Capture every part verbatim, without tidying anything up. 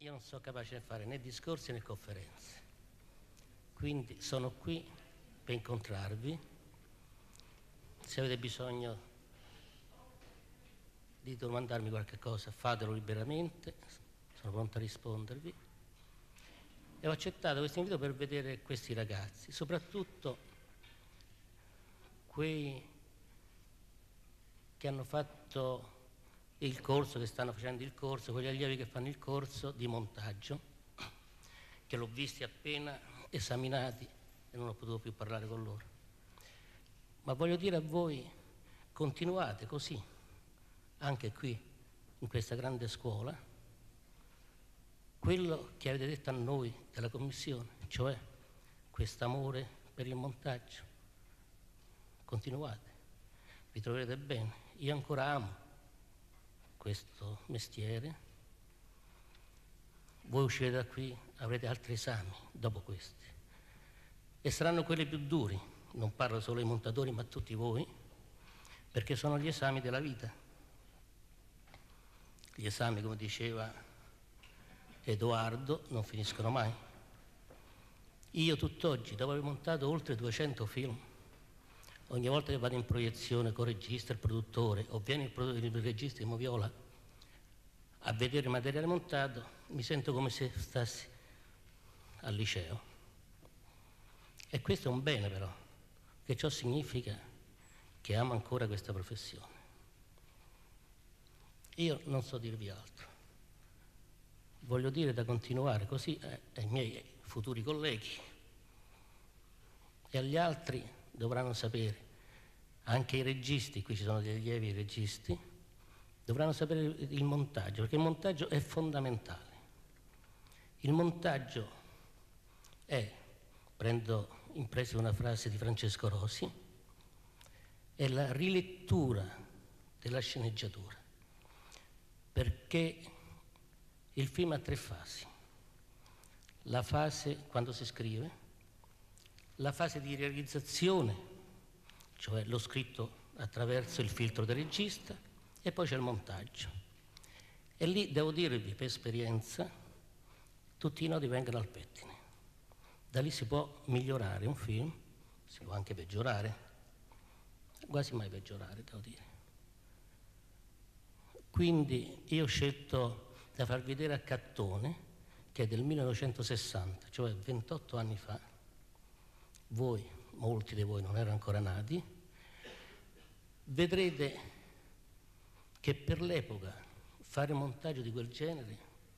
io non sono capace di fare né discorsi né conferenze, quindi sono qui per incontrarvi. Se avete bisogno di domandarmi qualche cosa, fatelo liberamente, sono pronto a rispondervi. E ho accettato questo invito per vedere questi ragazzi, soprattutto quei che hanno fatto il corso, che stanno facendo il corso, quegli allievi che fanno il corso di montaggio, che l'ho visti appena esaminati e non ho potuto più parlare con loro. Ma voglio dire a voi, continuate così, anche qui, in questa grande scuola, quello che avete detto a noi della commissione, cioè quest'amore per il montaggio. Continuate, vi troverete bene. Io ancora amo questo mestiere. Voi uscirete da qui, avrete altri esami dopo questi e saranno quelli più duri, non parlo solo ai montatori ma a tutti voi, perché sono gli esami della vita. Gli esami, come diceva Edoardo, non finiscono mai. Io tutt'oggi, dopo aver montato oltre duecento film, ogni volta che vado in proiezione con il regista, il produttore, o viene il, il regista di Moviola a vedere il materiale montato, mi sento come se stassi al liceo. E questo è un bene però, che ciò significa che amo ancora questa professione. Io non so dirvi altro. Voglio dire da continuare così eh, ai miei futuri colleghi e agli altri dovranno sapere, anche i registi, qui ci sono degli allievi registi, dovranno sapere il montaggio, perché il montaggio è fondamentale. Il montaggio è, prendo in prestito una frase di Francesco Rosi, è la rilettura della sceneggiatura, perché il film ha tre fasi. La fase quando si scrive, la fase di realizzazione, cioè l'ho scritto attraverso il filtro del regista, e poi c'è il montaggio. E lì devo dirvi per esperienza, tutti i nodi vengono al pettine. Da lì si può migliorare un film, si può anche peggiorare, quasi mai peggiorare, devo dire. Quindi io ho scelto da far vedere a Cattone, che è del millenovecentosessanta, cioè ventotto anni fa. Voi, molti di voi non erano ancora nati, vedrete che per l'epoca fare un montaggio di quel genere,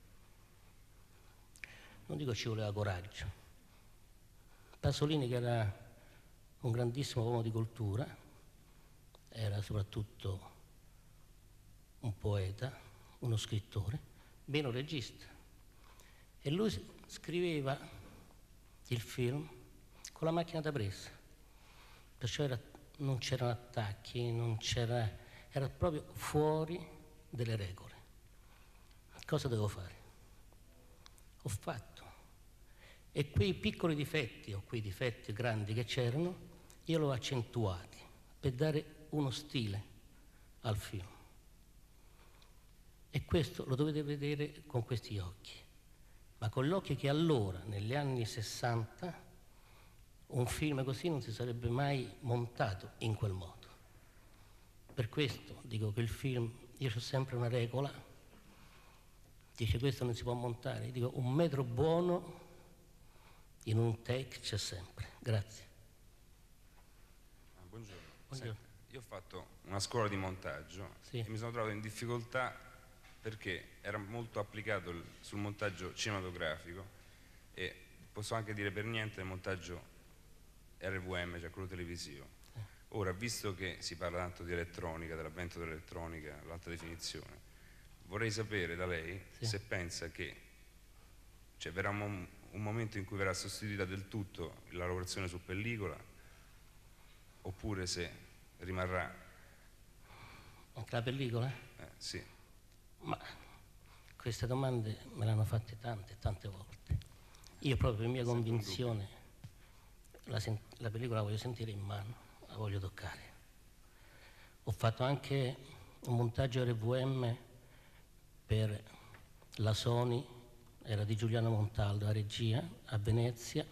non dico ci voleva coraggio. Pasolini, che era un grandissimo uomo di cultura, era soprattutto un poeta, uno scrittore, meno regista. E lui scriveva il film con la macchina da presa, perciò era, non c'erano attacchi, non c'era, era proprio fuori delle regole. Cosa devo fare? Ho fatto. E quei piccoli difetti, o quei difetti grandi che c'erano, io li ho accentuati per dare uno stile al film. E questo lo dovete vedere con questi occhi, ma con gli occhi che allora, negli anni sessanta, un film così non si sarebbe mai montato in quel modo. Per questo dico che il film, io ho sempre una regola, dice questo non si può montare, io dico un metro buono in un take c'è sempre. Grazie. Ah, buongiorno. Buongiorno. Senti, io ho fatto una scuola di montaggio sì. e mi sono trovato in difficoltà perché era molto applicato il, sul montaggio cinematografico e posso anche dire per niente il montaggio R V M, cioè quello televisivo. Eh. Ora, visto che si parla tanto di elettronica, dell'avvento dell'elettronica, l'alta definizione, vorrei sapere da lei sì. se pensa che cioè, verrà un, un momento in cui verrà sostituita del tutto la lavorazione su pellicola oppure se rimarrà... Anche la pellicola? Eh, sì. Ma queste domande me le hanno fatte tante, tante volte. Io proprio per mia convinzione la, la pellicola la voglio sentire in mano, la voglio toccare. Ho fatto anche un montaggio R V M per la Sony era di Giuliano Montaldo, a regia, a Venezia,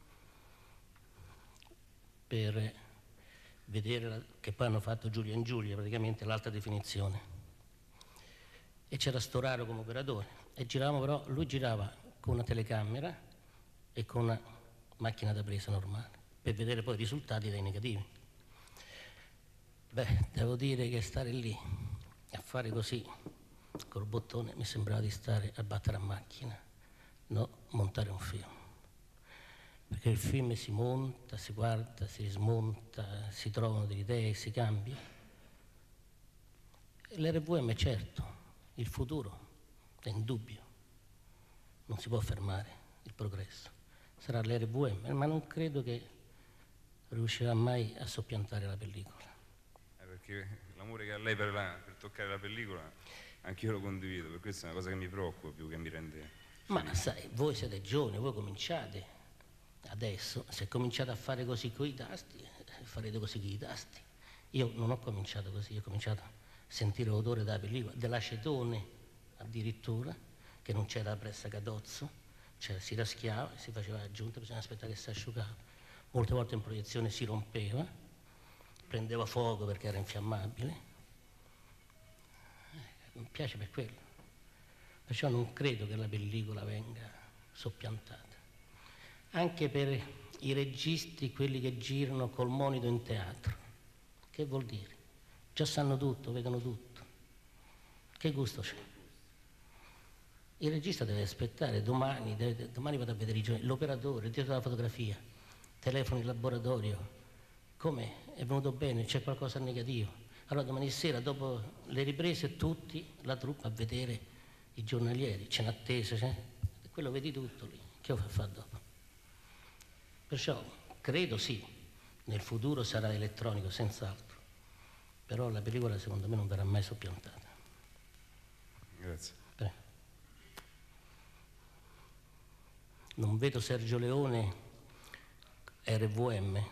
per vedere, la, che poi hanno fatto Giulia in Giulia, praticamente l'alta definizione. E c'era Storaro come operatore, e giravamo però, lui girava con una telecamera e con una macchina da presa normale, per vedere poi i risultati dai negativi. Beh, devo dire che stare lì a fare così col bottone mi sembrava di stare a battere a macchina, no, montare un film. Perché il film si monta, si guarda, si smonta, si trovano delle idee, si cambia. L'R V M, certo, il futuro è indubbio, non si può fermare il progresso. Sarà l'R V M, ma non credo che riuscirà mai a soppiantare la pellicola. Eh, perché l'amore che ha lei per, la, per toccare la pellicola, anch'io lo condivido, per questo è una cosa che mi preoccupa più che mi rende felice. Ma sai, voi siete giovani, voi cominciate adesso, se cominciate a fare così con i tasti, farete così con i tasti. Io non ho cominciato così, ho cominciato a sentire l'odore della pellicola, dell'acetone addirittura, che non c'era la pressa cadozzo, cioè si raschiava, si faceva aggiunta, bisogna aspettare che si asciugava. Molte volte in proiezione si rompeva, prendeva fuoco perché era infiammabile. Eh, mi piace per quello. Perciò non credo che la pellicola venga soppiantata. Anche per i registi, quelli che girano col monito in teatro. Che vuol dire? Già sanno tutto, vedono tutto. Che gusto c'è? Il regista deve aspettare, domani, deve, domani vado a vedere i giorni, l'operatore, il dietro della fotografia, telefono in laboratorio, come è venuto bene, c'è qualcosa di negativo. Allora domani sera, dopo le riprese, tutti, la troupe a vedere i giornalieri, c'è un'attesa, c'è? Quello vedi tutto lì, che fa dopo? Perciò credo sì, nel futuro sarà elettronico, senz'altro, però la pellicola secondo me non verrà mai soppiantata. Grazie. Beh. Non vedo Sergio Leone R V M,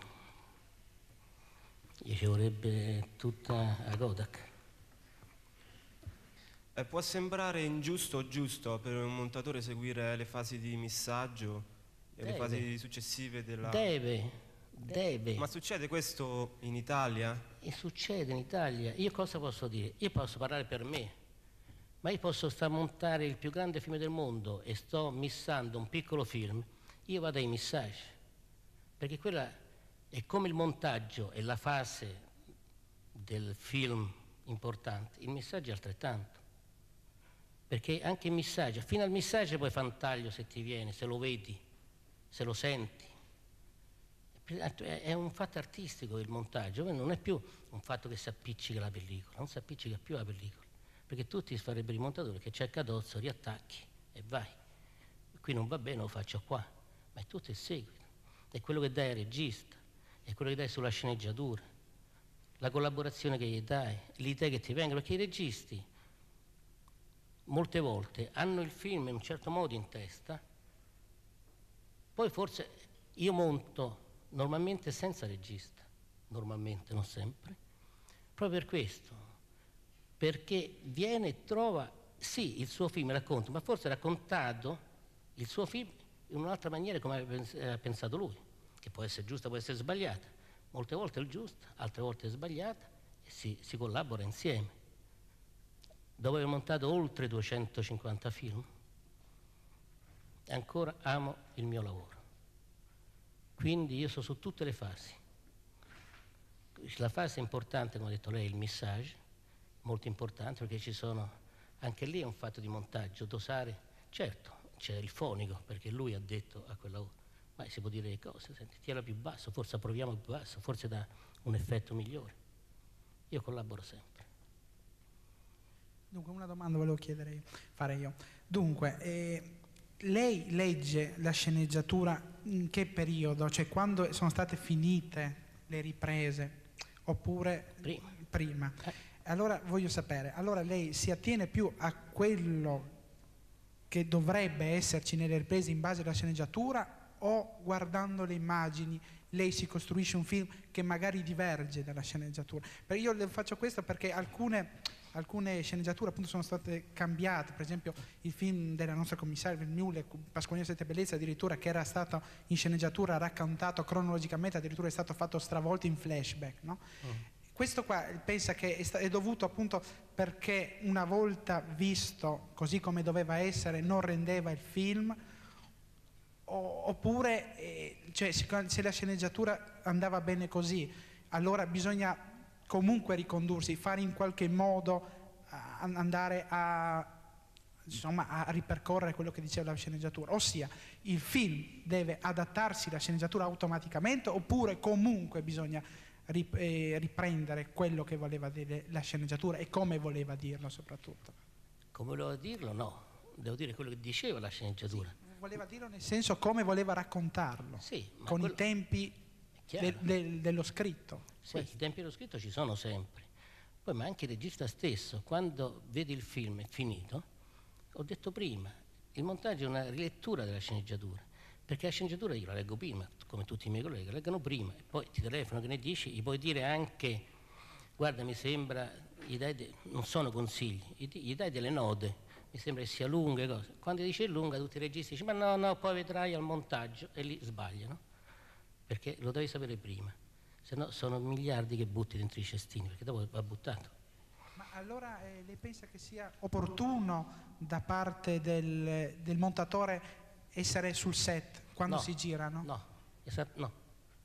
gli ci vorrebbe tutta a Kodak. Eh, può sembrare ingiusto o giusto per un montatore seguire le fasi di missaggio e Deve. le fasi successive della... Deve, deve. Ma succede questo in Italia? E succede in Italia. Io cosa posso dire? Io posso parlare per me, ma io posso stare a montare il più grande film del mondo e sto missando un piccolo film, io vado ai missaggi, perché quella è come il montaggio è la fase del film importante, il messaggio è altrettanto. Perché anche il missaggio, fino al missaggio poi fa un taglio se ti viene, se lo vedi, se lo senti. È un fatto artistico il montaggio, non è più un fatto che si appiccica la pellicola, non si appiccica più la pellicola, perché tutti farebbero i montatori che c'è il cadozzo, riattacchi e vai. Qui non va bene, lo faccio qua, ma è tutto il seguito, è quello che dai al regista, è quello che dai sulla sceneggiatura, la collaborazione che gli dai, le idee che ti vengono, perché i registi molte volte hanno il film in un certo modo in testa, poi forse io monto normalmente senza regista, normalmente, non sempre, proprio per questo, perché viene e trova, sì, il suo film racconta, ma forse raccontato il suo film in un'altra maniera come ha pensato lui, che può essere giusta, può essere sbagliata, molte volte è giusta, altre volte è sbagliata e si, si collabora insieme. Dopo aver montato oltre duecentocinquanta film, ancora amo il mio lavoro. Quindi io sono su tutte le fasi. La fase importante, come ha detto lei, il message, molto importante perché ci sono, anche lì è un fatto di montaggio, dosare, certo c'è il fonico perché lui ha detto a quel lavoro, ma si può dire le cose, senti, tira più basso, forse proviamo più basso, forse dà un effetto migliore. Io collaboro sempre. Dunque una domanda volevo chiedere io, fare io. Dunque, eh, lei legge la sceneggiatura in che periodo? Cioè quando sono state finite le riprese oppure prima? Prima. Eh. Allora voglio sapere, allora lei si attiene più a quello che dovrebbe esserci nelle riprese in base alla sceneggiatura o guardando le immagini lei si costruisce un film che magari diverge dalla sceneggiatura? Perché io le faccio questo perché alcune alcune sceneggiature appunto sono state cambiate, per esempio il film della nostra commissaria Vermeulen, Pasqualino Sette Bellezze, addirittura che era stato in sceneggiatura raccontato cronologicamente, addirittura è stato fatto stravolto in flashback, no? Mm. Questo qua pensa che è, è dovuto appunto perché una volta visto così come doveva essere non rendeva il film, o, oppure eh, cioè, se la sceneggiatura andava bene così, allora bisogna comunque ricondursi, fare in qualche modo a, andare a, insomma, a ripercorrere quello che diceva la sceneggiatura, ossia il film deve adattarsi alla sceneggiatura automaticamente, oppure comunque bisogna riprendere quello che voleva dire la sceneggiatura e come voleva dirlo soprattutto. Come voleva dirlo? No, devo dire quello che diceva la sceneggiatura. Sì, voleva dirlo nel senso come voleva raccontarlo, sì, con quello... i tempi de, de, dello scritto. Sì, questo. I tempi dello scritto ci sono sempre. Poi, ma anche il regista stesso, quando vedi il film finito, ho detto prima, il montaggio è una rilettura della sceneggiatura. Perché la sceneggiatura io la leggo prima, come tutti i miei colleghi, la leggono prima, e poi ti telefono, che ne dici, gli puoi dire anche, guarda mi sembra, gli dai de, non sono consigli, gli dai delle note, mi sembra che sia lunga e cose. Quando dice lunga tutti i registi dicono, ma no, no, poi vedrai al montaggio, e lì sbagliano, perché lo devi sapere prima, se no sono miliardi che butti dentro i cestini, perché dopo va buttato. Ma allora eh, lei pensa che sia opportuno da parte del, del montatore essere sul set quando no, si girano? No, esatto, no.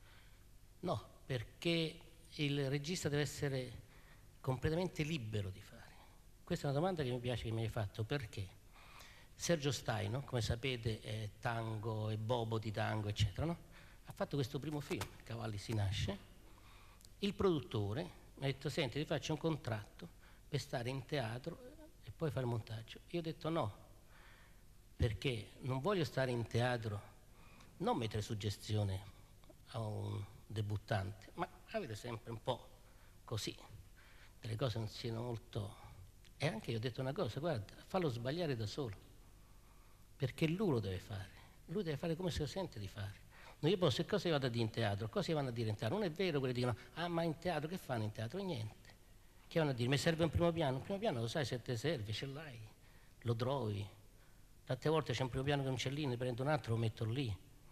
No, perché il regista deve essere completamente libero di fare. Questa è una domanda che mi piace che mi hai fatto, perché Sergio Staino, come sapete, è tango e Bobo di tango, eccetera, no? Ha fatto questo primo film, Cavalli si nasce. Il produttore mi ha detto, senti, ti faccio un contratto per stare in teatro e poi fare il montaggio. Io ho detto no, perché non voglio stare in teatro, non mettere suggestione a un debuttante, ma avere sempre un po' così, delle cose non siano molto... E anche io ho detto una cosa, guarda, fallo sbagliare da solo, perché lui lo deve fare, lui deve fare come si sente di fare. Non io posso, che cosa vado a dire in teatro? Cosa vanno a dire in teatro? Non è vero quelli che dicono, ah ma in teatro che fanno in teatro? Niente. Che vanno a dire? Mi serve un primo piano? Un primo piano lo sai se te serve, ce l'hai, lo trovi. Tante volte c'è un primo piano che non c'è lì, ne prendo un altro e lo metto lì.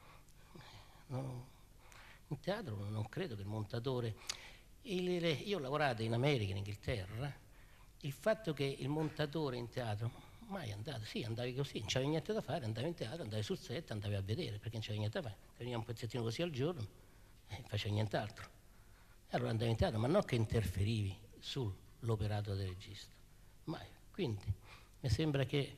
No. In teatro non credo che il montatore... Il, io ho lavorato in America, in Inghilterra, il fatto che il montatore in teatro mai è andato, sì, andavi così, non c'avevi niente da fare, andavi in teatro, andavi sul set, andavi a vedere, perché non c'avevi niente da fare, veniva un pezzettino così al giorno e facevi nient'altro. E allora andavi in teatro, ma non che interferivi sull'operato del regista, mai. Quindi mi sembra che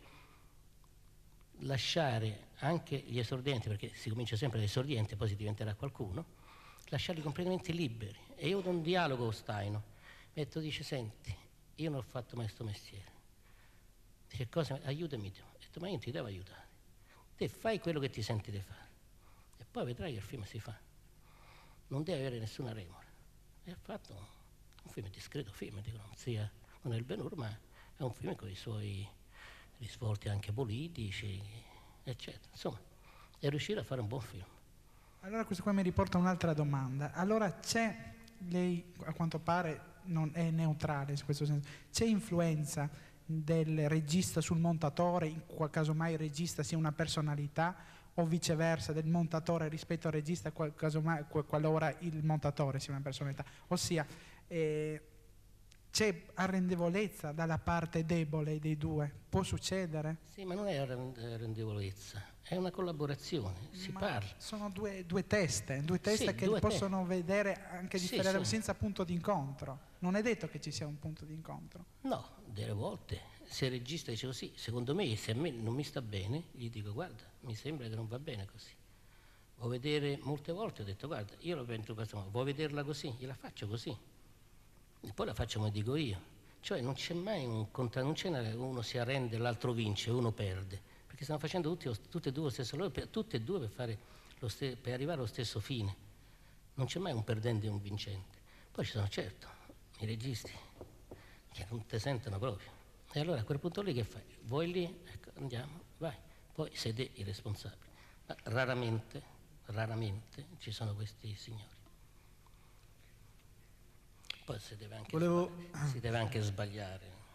lasciare anche gli esordienti, perché si comincia sempre dai esordienti, poi si diventerà qualcuno, lasciarli completamente liberi. E io ho un dialogo con Staino, mi ha detto, dice, senti, io non ho fatto mai questo mestiere, dice, cosa, aiutami tu. Ho detto, ma io non ti devo aiutare, te fai quello che ti senti di fare e poi vedrai che il film si fa, non devi avere nessuna remora. E ha fatto un film discreto, film, dico, non, sia, non è il Ben-Hur, ma è un film con i suoi risvolti anche politici, eccetera. Insomma, è riuscito a fare un buon film. Allora questo qua mi riporta un'altra domanda. Allora c'è, lei a quanto pare non è neutrale in questo senso, c'è influenza del regista sul montatore, in qual caso mai il regista sia una personalità, o viceversa del montatore rispetto al regista, qual, casomai, qualora il montatore sia una personalità? Ossia, eh, c'è arrendevolezza dalla parte debole dei due? Può succedere? Sì, ma non è arrendevolezza, è una collaborazione, si ma parla. Sono due, due teste, due teste sì, che due possono te vedere anche differire sì, sì. senza punto d'incontro. Non è detto che ci sia un punto d'incontro. No, delle volte, se il regista dice così, secondo me, se a me non mi sta bene, gli dico, guarda, mi sembra che non va bene così. Vuoi vedere, molte volte ho detto, guarda, io lo penso in questo modo, vuoi vederla così? Gliela faccio così. E poi la faccio come dico io, cioè non c'è mai un contratto, non c'è uno si arrende, l'altro vince, uno perde, perché stanno facendo tutti, tutti e due lo stesso lavoro, tutti e due per, fare lo ste, per arrivare allo stesso fine, non c'è mai un perdente e un vincente. Poi ci sono certo i registi che non ti sentono proprio, e allora a quel punto lì che fai? Vuoi lì? Ecco, andiamo, vai, poi sei te il responsabile, ma raramente, raramente ci sono questi signori. Poi si deve anche, Volevo... sbagliare, si deve anche sbagliare.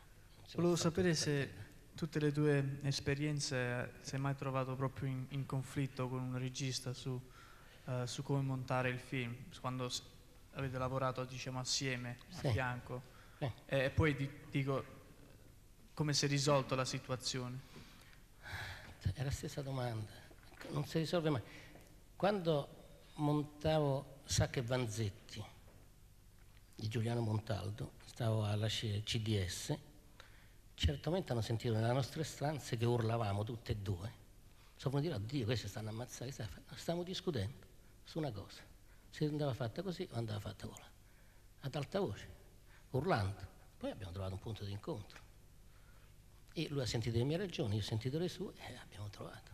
Volevo sapere se tutte le tue esperienze sei mai trovato proprio in, in conflitto con un regista su, uh, su come montare il film, quando avete lavorato, diciamo, assieme, sì. a fianco. Sì. E poi ti dico, come si è risolto la situazione? È la stessa domanda, non si risolve mai. Quando montavo Sacca e Vanzetti di Giuliano Montaldo, stavo alla C D S, certamente hanno sentito nelle nostre stanze che urlavamo tutte e due. Sono venuti a dire, oddio, questi stanno ammazzati, stavamo discutendo su una cosa, se andava fatta così o andava fatta quella, ad alta voce, urlando. Poi abbiamo trovato un punto di incontro. E lui ha sentito le mie ragioni, io ho sentito le sue e abbiamo trovato.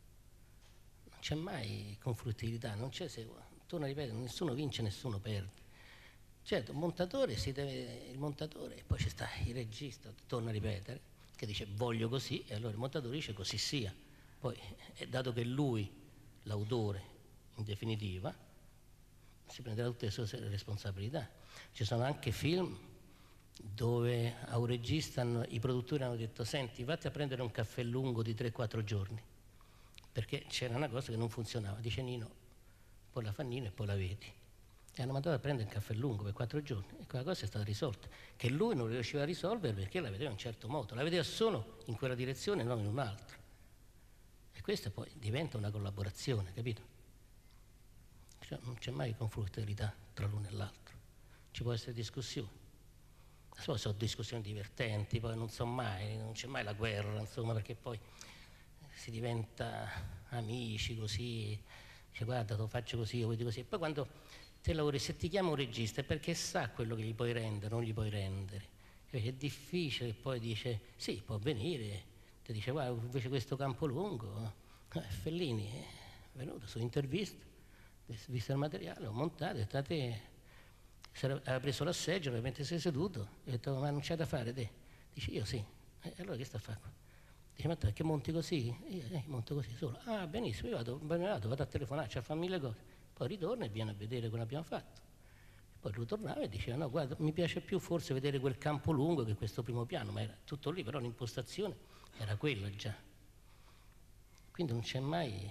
Non c'è mai conflittualità, non c'è, se, torno a ripetere, nessuno vince, nessuno perde. Certo, il montatore si deve, il montatore, e poi c'è sta il regista, torno a ripetere, che dice voglio così, e allora il montatore dice così sia. Poi, dato che lui, l'autore, in definitiva, si prenderà tutte le sue responsabilità. Ci sono anche film dove a un regista hanno, i produttori hanno detto senti, vatti a prendere un caffè lungo di tre quattro giorni, perché c'era una cosa che non funzionava. Dice Nino, poi la fa Nino e poi la vedi. E hanno mandato a prendere un caffè lungo per quattro giorni e quella cosa è stata risolta, che lui non riusciva a risolvere perché la vedeva in un certo modo, la vedeva solo in quella direzione e non in un'altra. E questa poi diventa una collaborazione, capito? Cioè, non c'è mai conflittualità tra l'uno e l'altro, ci può essere discussione. Poi sono discussioni divertenti, poi non so mai, non c'è mai la guerra, insomma, perché poi si diventa amici così, dice guarda, lo faccio così, io voglio così. E poi quando te lavori, se ti chiama un regista è perché sa quello che gli puoi rendere, non gli puoi rendere. Perché è difficile, poi dice sì, può venire, ti dice guarda, invece questo campo lungo, eh, Fellini è venuto su intervista, visto il materiale, ho montato, è stato... aveva preso la seggiola mentre sei seduto e ha detto ma non c'è da fare te? Dice io sì. E allora che sta a fare? Dice ma te che monti così? Io eh, monto così solo. Ah benissimo, io vado, vado, vado a telefonare, a fare mille cose. Poi ritorna e viene a vedere come abbiamo fatto. Poi ritornava e diceva no guarda, mi piace più forse vedere quel campo lungo che questo primo piano, ma era tutto lì, però l'impostazione era quella già. Quindi non c'è mai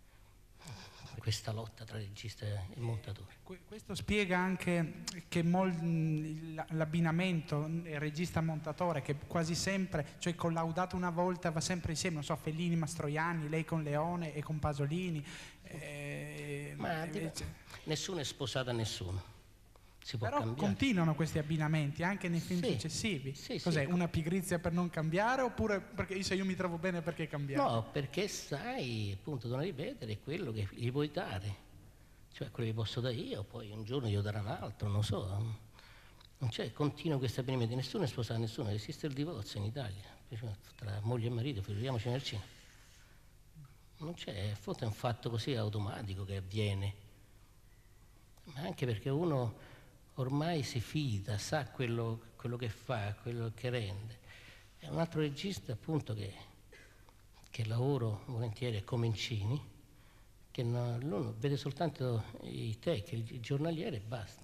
questa lotta tra regista e montatore. Questo spiega anche che l'abbinamento regista-montatore, che quasi sempre, cioè collaudato una volta, va sempre insieme, non so, Fellini, Mastroianni, lei con Leone e con Pasolini. Eh, Ma eh, nessuno è sposato a nessuno. Si può però cambiare. Continuano questi abbinamenti anche nei film sì, successivi. Sì, Cos'è? sì. Una pigrizia per non cambiare oppure perché se io mi trovo bene perché cambiare? No, perché sai, appunto, non ripetere quello che gli puoi dare. Cioè quello che posso dare io, poi un giorno glielo darà un altro, non so. Non c'è, continuo questo abbinamento, nessuno è sposato a nessuno, esiste il divorzio in Italia, tra moglie e marito, figuriamoci nel cinema. Non c'è, forse è un fatto così automatico che avviene, ma anche perché uno ormai si fida, sa quello, quello che fa, quello che rende. È un altro regista appunto che, che lavoro volentieri è Comencini, che non, lui vede soltanto i tech, il giornaliere e basta.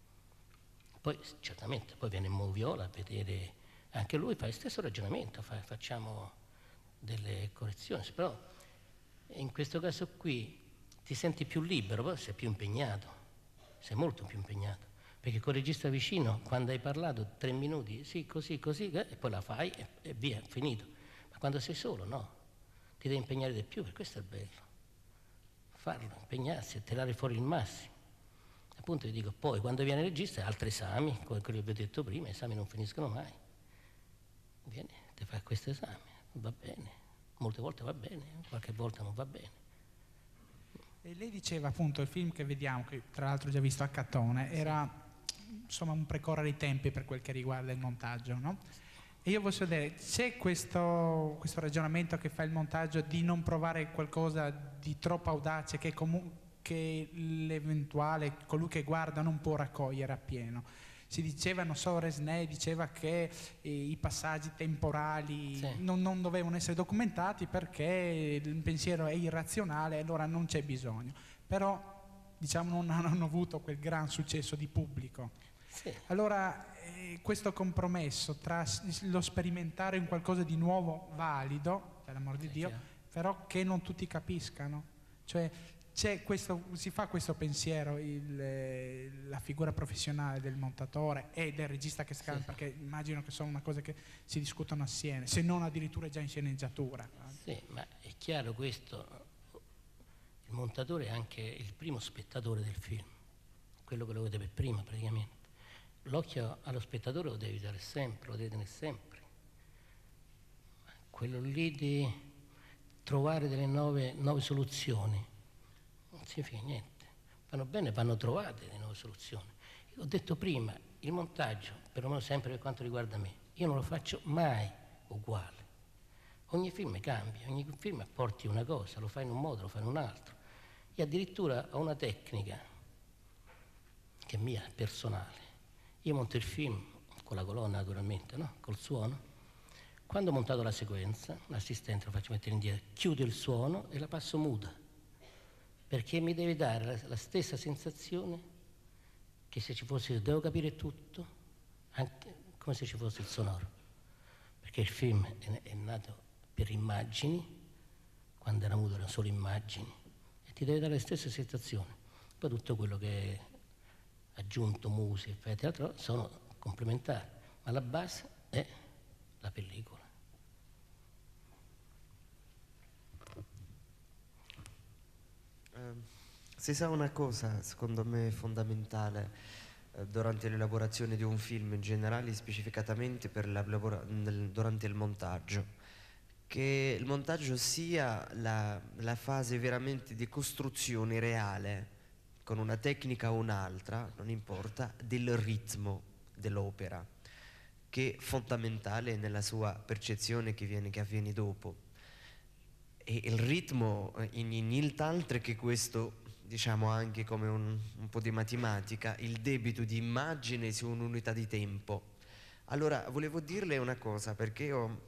Poi certamente poi viene Moviola a vedere, anche lui fa il stesso ragionamento, fa, facciamo delle correzioni, però in questo caso qui ti senti più libero, poi sei più impegnato, sei molto più impegnato, perché col regista vicino quando hai parlato tre minuti, sì così, così, e poi la fai e, e via, finito. Ma quando sei solo no, ti devi impegnare di più, per questo è bello. Farlo, impegnarsi e tirare fuori il massimo. Appunto vi dico, poi quando viene il regista altri esami, come quello che vi ho detto prima, esami non finiscono mai. Vieni, ti fai questo esame, va bene, molte volte va bene, qualche volta non va bene. E lei diceva appunto il film che vediamo, che tra l'altro ho già visto a Catone, era insomma un precorrere i tempi per quel che riguarda il montaggio, no? E io voglio vedere, c'è questo, questo ragionamento che fa il montaggio di non provare qualcosa di troppo audace che, che l'eventuale, colui che guarda non può raccogliere appieno. Si diceva, non so, Resnais diceva che eh, i passaggi temporali sì. non, non dovevano essere documentati perché il pensiero è irrazionale e allora non c'è bisogno. Però diciamo non hanno avuto quel gran successo di pubblico. Sì. Allora, eh, questo compromesso tra lo sperimentare un qualcosa di nuovo valido, per l'amor di sì, Dio, chiaro. Però che non tutti capiscano. Cioè, c'è questo, si fa questo pensiero, il, la figura professionale del montatore e del regista che scala, sì, perché immagino che sono una cosa che si discutono assieme, se non addirittura già in sceneggiatura. Sì, ma è chiaro questo, il montatore è anche il primo spettatore del film, quello che lo vede per prima praticamente. L'occhio allo spettatore lo devi dare sempre, lo devi tenere sempre. Quello lì di trovare delle nuove, nuove soluzioni, non significa niente. Vanno bene, vanno trovate le nuove soluzioni. Io ho detto prima, il montaggio, perlomeno sempre per quanto riguarda me, io non lo faccio mai uguale. Ogni film cambia, ogni film apporti una cosa, lo fai in un modo, lo fai in un altro. Io addirittura ho una tecnica che è mia, personale. Io monto il film con la colonna naturalmente, no? Col suono. Quando ho montato la sequenza, l'assistente lo faccio mettere indietro, chiudo il suono e la passo muta, perché mi deve dare la, la stessa sensazione che se ci fosse, devo capire tutto, anche come se ci fosse il sonoro, perché il film è, è nato per immagini, quando era muto erano solo immagini, e ti deve dare le stesse sensazioni. Poi tutto quello che è aggiunto, musica, effetti, altro, sono complementari, ma la base è la pellicola. Eh, si sa una cosa, secondo me fondamentale, eh, durante l'elaborazione di un film in generale, specificatamente per la, nel, durante il montaggio, che il montaggio sia la, la fase veramente di costruzione reale, con una tecnica o un'altra, non importa, del ritmo dell'opera, che è fondamentale nella sua percezione che, viene, che avviene dopo. E il ritmo, in, in nient'altro che questo, diciamo anche come un, un po' di matematica, il debito di immagine su un'unità di tempo. Allora, volevo dirle una cosa, perché io,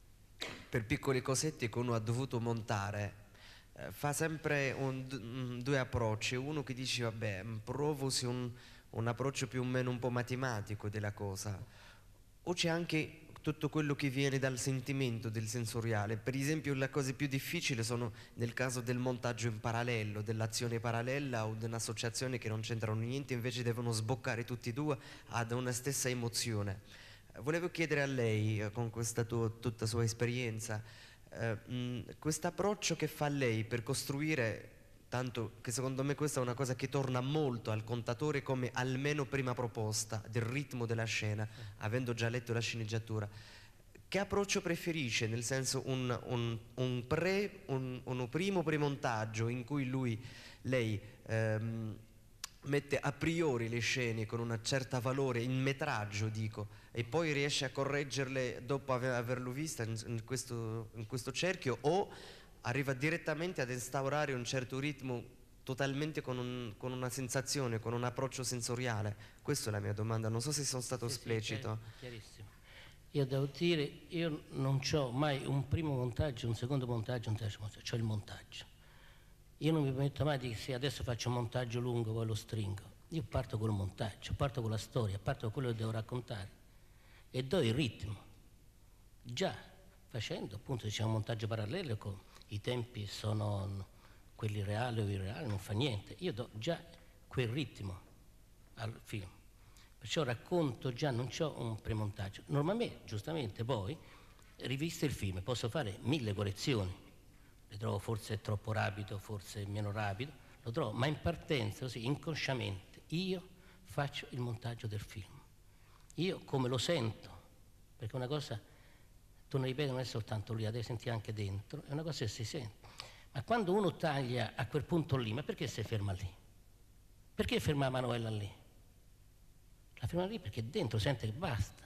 per piccole cosette che uno ha dovuto montare, fa sempre un, un, due approcci, uno che dice vabbè provo se un, un approccio più o meno un po' matematico della cosa, o c'è anche tutto quello che viene dal sentimento del sensoriale. Per esempio le cose più difficili sono nel caso del montaggio in parallelo, dell'azione parallela o di un'associazione che non c'entrano niente, invece devono sboccare tutti e due ad una stessa emozione. Volevo chiedere a lei, con questa tua, tutta sua esperienza, Uh, questo approccio che fa lei per costruire, tanto che secondo me questa è una cosa che torna molto al contatore come almeno prima proposta del ritmo della scena, avendo già letto la sceneggiatura, che approccio preferisce? Nel senso un, un, un, pre, un, un primo premontaggio in cui lui, lei um, mette a priori le scene con una certa valore in metraggio, dico, e poi riesce a correggerle dopo aver, averlo vista in, in, questo, in questo cerchio, o arriva direttamente ad instaurare un certo ritmo totalmente con, un, con una sensazione, con un approccio sensoriale? Questa è la mia domanda, non so se sono stato sì, esplicito. Sì, chiarissimo. Io devo dire, io non ho mai un primo montaggio, un secondo montaggio, un terzo montaggio, ho il montaggio. Io non mi permetto mai di dire se adesso faccio un montaggio lungo poi lo stringo. Io parto col montaggio, parto con la storia, parto con quello che devo raccontare e do il ritmo. Già facendo appunto diciamo un montaggio parallelo, con i tempi sono quelli reali o irreali, non fa niente. Io do già quel ritmo al film. Perciò racconto già, non c'ho un premontaggio. Normalmente, giustamente, poi, rivisto il film, posso fare mille correzioni. Le trovo forse troppo rapido, forse meno rapido, lo trovo, ma in partenza, così, inconsciamente, io faccio il montaggio del film. Io come lo sento, perché una cosa, tu non ripeti, non è soltanto lì, la devi sentire anche dentro, è una cosa che si sente. Ma quando uno taglia a quel punto lì, ma perché si ferma lì? Perché ferma Manuela lì? La ferma lì perché dentro sente che basta.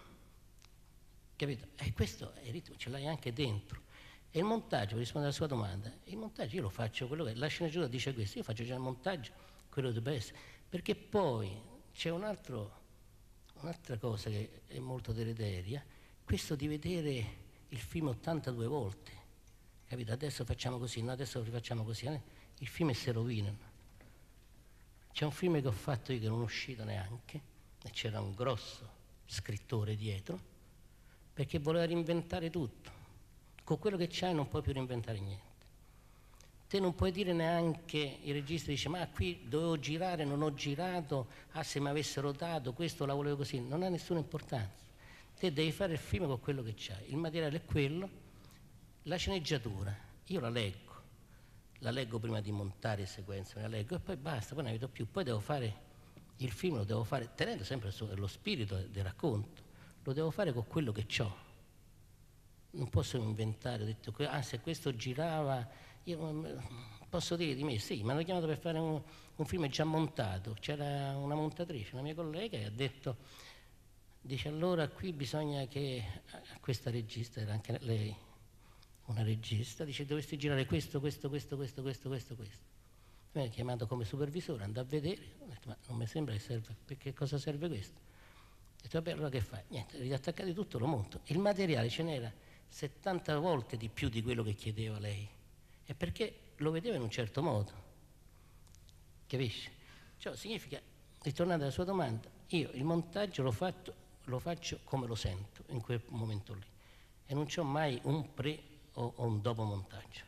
Capito? E questo è il ritmo, ce l'hai anche dentro. E il montaggio, per rispondere alla sua domanda, il montaggio io lo faccio quello che la sceneggiatura dice questo, io faccio già il montaggio, quello che deve essere, perché poi c'è un altro, un'altra cosa che è molto deleteria, questo di vedere il film ottantadue volte, capito? Adesso facciamo così, no, adesso lo rifacciamo così, eh? Il film si rovinano. C'è un film che ho fatto io che non è uscito neanche, e c'era un grosso scrittore dietro, perché voleva reinventare tutto. Con quello che c'hai non puoi più reinventare niente. Te non puoi dire neanche, il regista dice ma qui dovevo girare, non ho girato, ah se mi avessero dato questo la volevo così, non ha nessuna importanza. Te devi fare il film con quello che c'hai, il materiale è quello, la sceneggiatura, io la leggo, la leggo prima di montare le sequenze, me la leggo e poi basta, poi non la vedo più, poi devo fare il film, lo devo fare tenendo sempre lo spirito del racconto, lo devo fare con quello che ho. Non posso inventare, ho detto, ah se questo girava... Io posso dire di me, sì, mi hanno chiamato per fare un, un film già montato, c'era una montatrice, una mia collega, e ha detto, dice allora qui bisogna che, questa regista, era anche lei una regista, dice dovresti girare questo, questo, questo, questo, questo, questo, questo. Mi ha chiamato come supervisore, andò a vedere, ho detto ma non mi sembra che serve, perché cosa serve questo? Ho detto vabbè allora che fai? Niente, riattaccate tutto, lo monto. Il materiale ce n'era settanta volte di più di quello che chiedeva lei. È perché lo vedeva in un certo modo, capisci? Cioè significa, ritornando alla sua domanda, io il montaggio lo, fatto, lo faccio come lo sento in quel momento lì e non c'ho mai un pre o, o un dopo montaggio.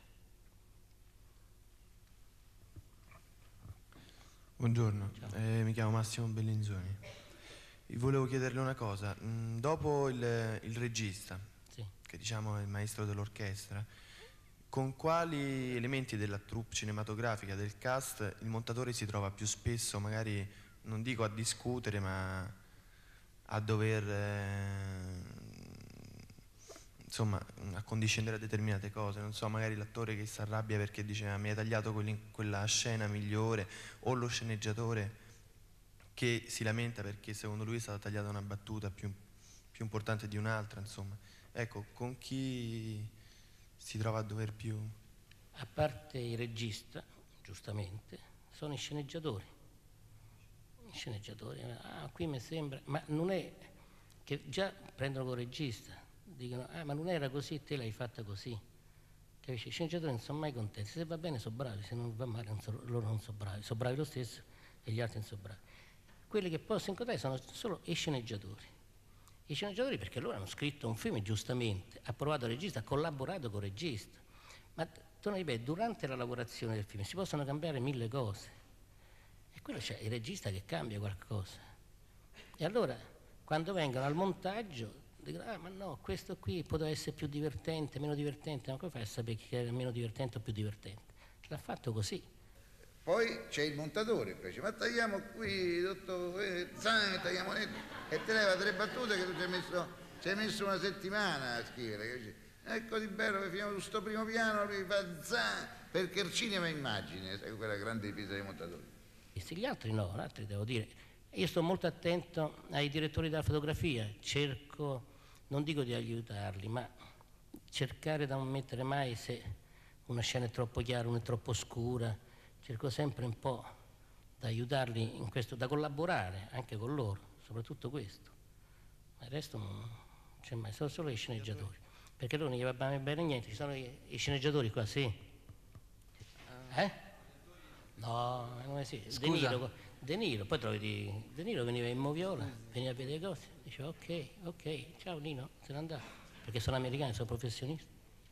Buongiorno, eh, mi chiamo Massimo Bellinzoni. Volevo chiederle una cosa, mm, dopo il, il regista, sì, che diciamo è il maestro dell'orchestra, con quali elementi della troupe cinematografica, del cast, il montatore si trova più spesso, magari non dico a discutere, ma a dover eh, insomma a condiscendere a determinate cose? Non so, magari l'attore che si arrabbia perché dice ah, mi hai tagliato quella scena migliore, o lo sceneggiatore che si lamenta perché secondo lui è stata tagliata una battuta più, più importante di un'altra, insomma. Ecco, con chi si trova a dover più... A parte il regista, giustamente, sono i sceneggiatori. I sceneggiatori, ah, qui mi sembra... Ma non è che già prendono col regista, dicono, ah, ma non era così, te l'hai fatta così. Capisci? I sceneggiatori non sono mai contenti, se va bene sono bravi, se non va male non so, loro non sono bravi, sono bravi lo stesso e gli altri non sono bravi. Quelli che posso incontrare sono solo i sceneggiatori. I sceneggiatori perché loro hanno scritto un film giustamente, ha provato il regista, ha collaborato con il regista, ma tu non ripeto, durante la lavorazione del film si possono cambiare mille cose e quello c'è il regista che cambia qualcosa e allora quando vengono al montaggio dicono ah ma no, questo qui poteva essere più divertente, meno divertente, ma come fai a sapere che era meno divertente o più divertente? L'ha fatto così. Poi c'è il montatore, poi dice, ma tagliamo qui, tutto, eh, zan, tagliamo netto, e te leva tre battute che tu ci hai messo, ci hai messo una settimana a scrivere. È così bello che finiamo su sto primo piano, lui fa zan, perché il cinema è immagine, sai, quella grande difesa dei montatori. E se gli altri no, gli altri devo dire, io sto molto attento ai direttori della fotografia, cerco, non dico di aiutarli, ma cercare da non mettere mai se una scena è troppo chiara, una è troppo scura, cerco sempre un po' da aiutarli in questo, da collaborare anche con loro, soprattutto questo. Ma il resto non c'è mai, sono solo i sceneggiatori. Perché loro non gli va bene niente, ci sono i, i sceneggiatori qua, sì. Eh? No, non esiste. De Niro, De Niro, poi trovi di, De Niro veniva in Moviola, veniva a vedere cose, diceva ok, ok, ciao Nino, se ne andava. Perché sono americani, sono professionisti.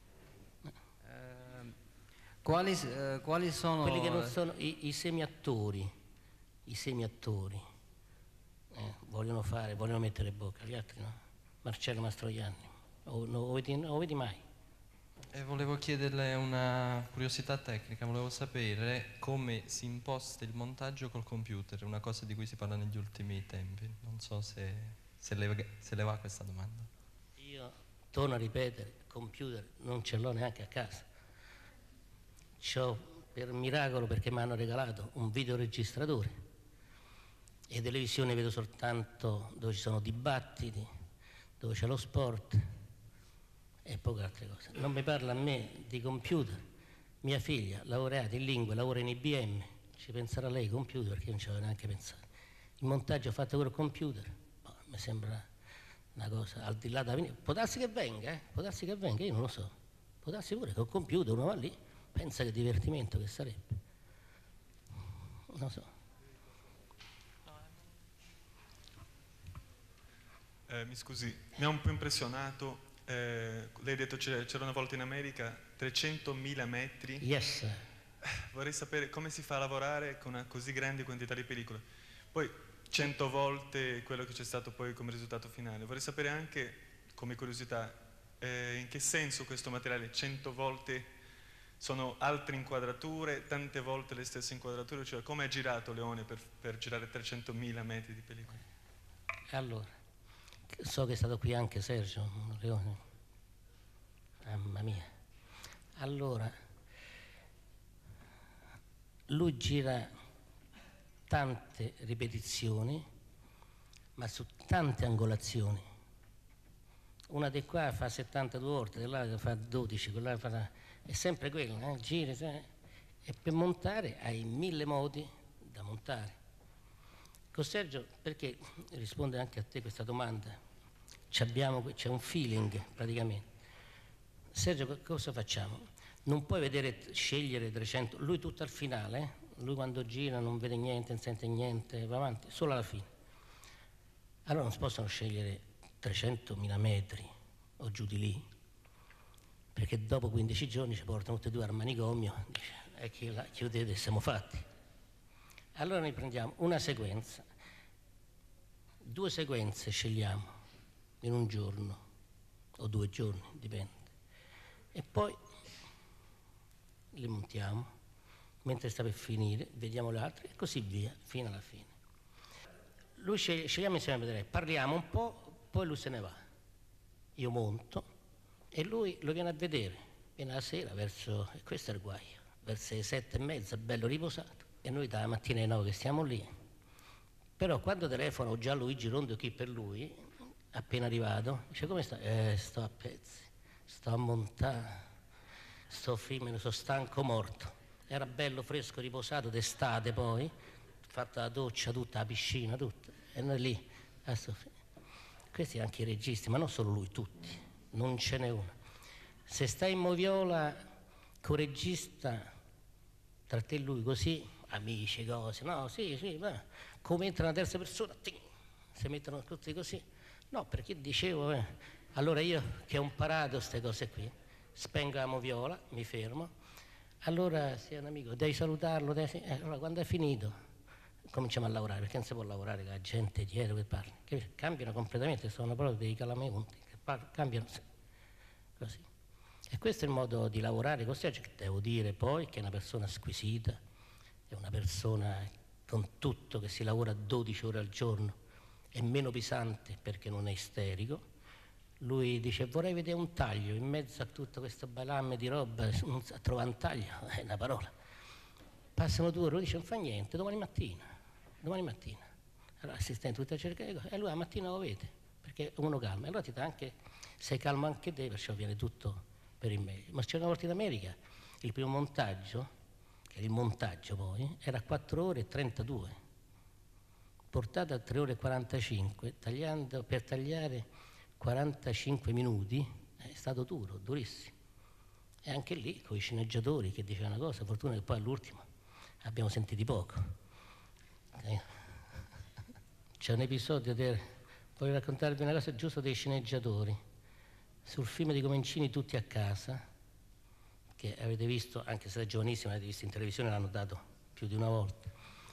Quali, eh, quali sono... Quelli che non sono i, i semiattori, i semiattori, eh, vogliono fare, vogliono mettere bocca, gli altri no. Marcello Mastroianni, o non lo vedi, lo vedi mai. E volevo chiederle una curiosità tecnica, volevo sapere come si imposta il montaggio col computer, una cosa di cui si parla negli ultimi tempi, non so se, se, le, se le va questa domanda. Io torno a ripetere, computer non ce l'ho neanche a casa. C'ho per miracolo perché mi hanno regalato un videoregistratore e televisione vedo soltanto dove ci sono dibattiti, dove c'è lo sport e poche altre cose. Non mi parla a me di computer. Mia figlia, laureata in lingue, lavora in I B M, ci penserà lei computer perché io non ci avevo neanche pensato. Il montaggio fatto col computer, boh, mi sembra una cosa al di là da venire. Può darsi che venga, eh? Può darsi che venga, io non lo so. Può darsi pure che col computer uno va lì, pensa che divertimento che sarebbe. Non so. Eh, mi scusi, mi ha un po' impressionato, eh, lei ha detto c'era, c'era una volta in America trecentomila metri. Yes. Eh, vorrei sapere come si fa a lavorare con una così grande quantità di pellicola. Poi cento volte quello che c'è stato poi come risultato finale. Vorrei sapere anche, come curiosità, eh, in che senso questo materiale cento volte sono altre inquadrature, tante volte le stesse inquadrature, cioè come ha girato Leone per, per girare trecentomila metri di pellicola? Allora, so che è stato qui anche Sergio Leone. Mamma mia. Allora, lui gira tante ripetizioni, ma su tante angolazioni. Una di qua fa settantadue volte, dell'altra fa dodici, quella fa... è sempre quello, eh? Gira, eh? E per montare hai mille modi da montare. Con Sergio, perché risponde anche a te questa domanda, c'abbiamo, c'è un feeling praticamente. Sergio, cosa facciamo? Non puoi vedere, scegliere trecento, lui tutto al finale, eh? Lui quando gira non vede niente, non sente niente, va avanti, solo alla fine. Allora non si possono scegliere trecentomila metri o giù di lì, perché dopo quindici giorni ci portano tutti e due al manicomio, dice, e che la chiudete e siamo fatti. Allora noi prendiamo una sequenza, due sequenze scegliamo in un giorno o due giorni, dipende, e poi le montiamo, mentre sta per finire, vediamo le altre e così via, fino alla fine. Lui sceglie, scegliamo insieme a vedere, parliamo un po', poi lui se ne va. Io monto e lui lo viene a vedere, viene la sera verso, e questo è il guaio, verso le sette e mezza, bello riposato, e noi dalla mattina alle nove che stiamo lì. Però quando telefono già Luigi Rondo qui per lui, appena arrivato, dice come sta? Eh, sto a pezzi, sto a montare, sto film, sono stanco morto. Era bello, fresco, riposato, d'estate poi, fatta la doccia, tutta la piscina, tutto. E noi lì, adesso, questi anche i registi, ma non solo lui, tutti, non ce n'è uno. Se stai in moviola con regista, tra te e lui così, amici, cose, no, sì, sì, ma come entra una terza persona, ting, si mettono tutti così. No, perché dicevo, eh, allora io che ho imparato queste cose qui, spengo la moviola, mi fermo, allora sei un amico, devi salutarlo, devi... Eh, allora quando è finito cominciamo a lavorare, perché non si può lavorare con la gente dietro che parla, che cambiano completamente, sono proprio dei calameonti, che par- cambiano così. E questo è il modo di lavorare con Sergio, che devo dire poi che è una persona squisita, è una persona con tutto, che si lavora dodici ore al giorno, è meno pesante perché non è isterico. Lui dice vorrei vedere un taglio in mezzo a tutto questo balamme di roba, non sa trovare un taglio, è una parola. Passano due ore, lui dice non fa niente, domani mattina, domani mattina. Allora l'assistente tutta a cercare, e lui la mattina lo vede, perché uno calma. E allora ti dà anche, sei calmo anche te, perciò viene tutto per il meglio. Ma c'era una volta in America, il primo montaggio, che era il montaggio poi, era quattro ore e trentadue, portato a tre ore e quarantacinque, tagliando, per tagliare quarantacinque minuti, è stato duro, durissimo. E anche lì con i sceneggiatori che dicevano una cosa, fortuna che poi all'ultimo abbiamo sentito poco. Okay. C'è un episodio, del, voglio raccontarvi una cosa giusto dei sceneggiatori, sul film di Comencini Tutti a casa, che avete visto, anche se è giovanissimo, avete visto in televisione, l'hanno dato più di una volta.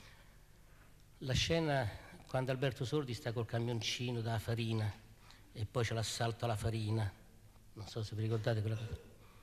La scena quando Alberto Sordi sta col camioncino della farina e poi c'è l'assalto alla farina, non so se vi ricordate quella cosa.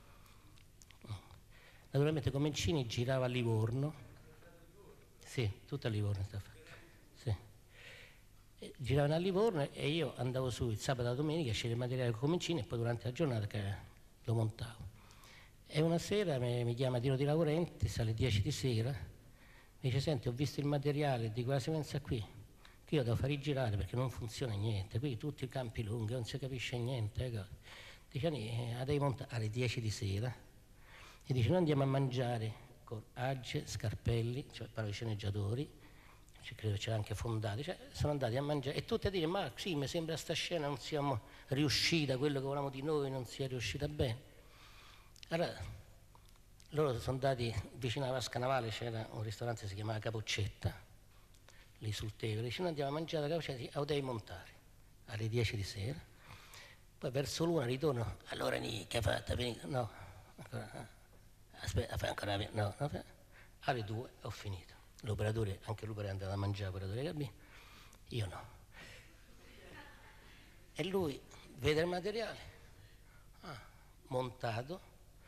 Naturalmente Comencini girava a Livorno, sì, tutto a Livorno sta fatto, sì. E giravano a Livorno e io andavo su il sabato e la domenica a scegliere il materiale con Comencini e poi durante la giornata che lo montavo. E una sera mi, mi chiama Dino Di Laurentiis alle dieci di sera, mi dice senti ho visto il materiale di quella sequenza qui, che io devo far rigirare perché non funziona niente, qui tutti i campi lunghi, non si capisce niente. Ecco. Dice eh, la devi montare alle dieci di sera e dice noi andiamo a mangiare con Agge, Scarpelli, cioè parlo di sceneggiatori, cioè, credo c'era anche Fondati, cioè, sono andati a mangiare e tutti a dire ma sì, mi sembra sta scena non siamo riuscita, quello che volevamo di noi non sia riuscita bene. Allora, loro sono andati vicino alla Vasca Navale, c'era un ristorante che si chiamava Capoccetta, lì sul Tevere, dice noi andiamo a mangiare la Capoccetta, lo devi montare. alle dieci di sera, poi verso l'una ritorno, allora ni, che ha fatto? Finito? No, ancora, aspetta, fai ancora, no, no, alle due ho finito. L'operatore, anche l'operatore è andato a mangiare, l'operatore cabina, io no. E lui vede il materiale, ah, montato,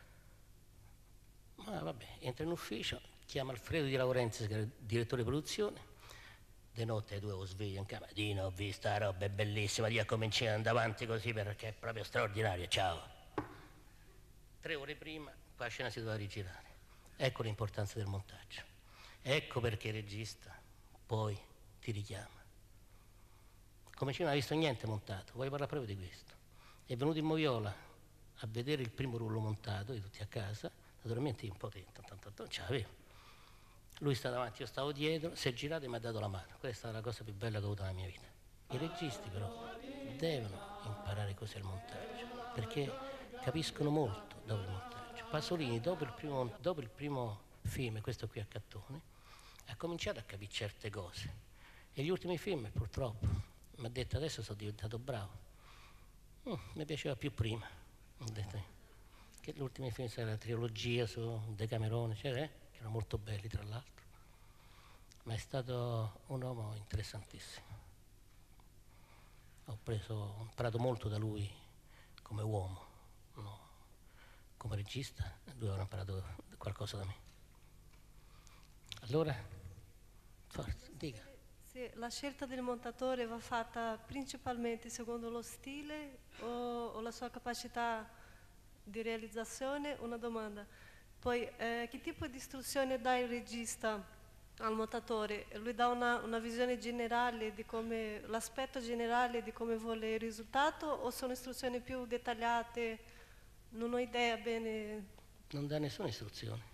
ma vabbè, entra in ufficio, chiama Alfredo Di Laurentiis, che era il direttore di produzione, di notte ai due o sveglio in camera, di no, ho visto la roba, è bellissima, di a cominciare ad andare avanti così perché è proprio straordinario, ciao. Tre ore prima, qua la scena si doveva rigirare. Ecco l'importanza del montaggio. Ecco perché il regista poi ti richiama. Come cinema non ha visto niente montato, voglio parlare proprio di questo. È venuto in Moviola a vedere il primo rullo montato, di tutti a casa, naturalmente un po' di non ce l'avevo. Lui sta davanti, io stavo dietro, si è girato e mi ha dato la mano. Questa è stata la cosa più bella che ho avuto nella mia vita. I registi però devono imparare cos'è il montaggio, perché capiscono molto dopo il montaggio. Pasolini, dopo il primo, dopo il primo film, questo qui a Cattone, ha cominciato a capire certe cose. E gli ultimi film, purtroppo, mi ha detto adesso sono diventato bravo. Mm, mi piaceva più prima, ho detto, che gli ultimi film, c'era la trilogia su Decamerone, cioè, eh, che erano molto belli tra l'altro. Ma è stato un uomo interessantissimo. Ho preso, ho imparato molto da lui come uomo, no? Come regista, lui avrà imparato qualcosa da me. Allora, forza, dica. Se la scelta del montatore va fatta principalmente secondo lo stile o, o la sua capacità di realizzazione, una domanda. Poi, eh, che tipo di istruzione dà il regista al montatore? Lui dà una, una visione generale di come, l'aspetto generale di come vuole il risultato o sono istruzioni più dettagliate? Non ho idea bene. Non dà nessuna istruzione.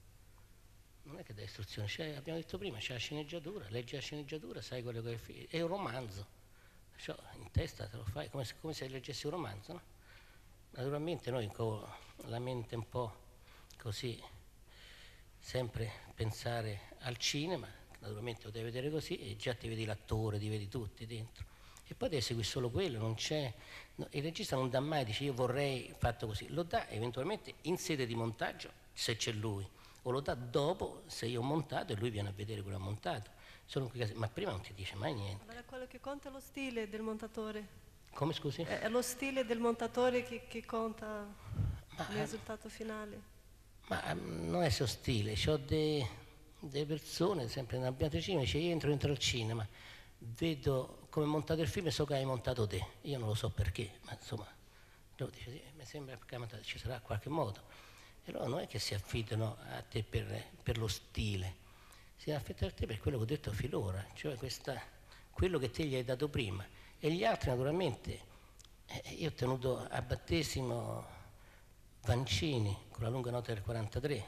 Non è che dà istruzioni, c'è, abbiamo detto prima, c'è la sceneggiatura, leggi la sceneggiatura, sai quello che è, è un romanzo. Cioè, in testa te lo fai come se, come se leggessi un romanzo, no? Naturalmente noi con la mente un po' così, sempre pensare al cinema, naturalmente lo devi vedere così e già ti vedi l'attore, ti vedi tutti dentro. E poi devi seguire solo quello, non c'è... No, il regista non dà mai, dice io vorrei fatto così, lo dà eventualmente in sede di montaggio se c'è lui, o lo dà dopo se io ho montato e lui viene a vedere quello che ho montato. Sono quei casi, ma prima non ti dice mai niente. Allora quello che conta è lo stile del montatore. Come scusi? È lo stile del montatore che, che conta ma, il risultato finale. Ma non è suo stile, ho delle persone, sempre nell'ambiente cinema, dice io entro dentro al cinema, vedo come è montato il film e so che hai montato te. Io non lo so perché, ma insomma, lui dice sì, mi sembra che hai montato, ci sarà qualche modo. E loro non è che si affidano a te per, per lo stile, si affidano a te per quello che ho detto finora, cioè questa, quello che te gli hai dato prima. E gli altri naturalmente, eh, io ho tenuto a battesimo Vancini con la lunga nota del quarantatré,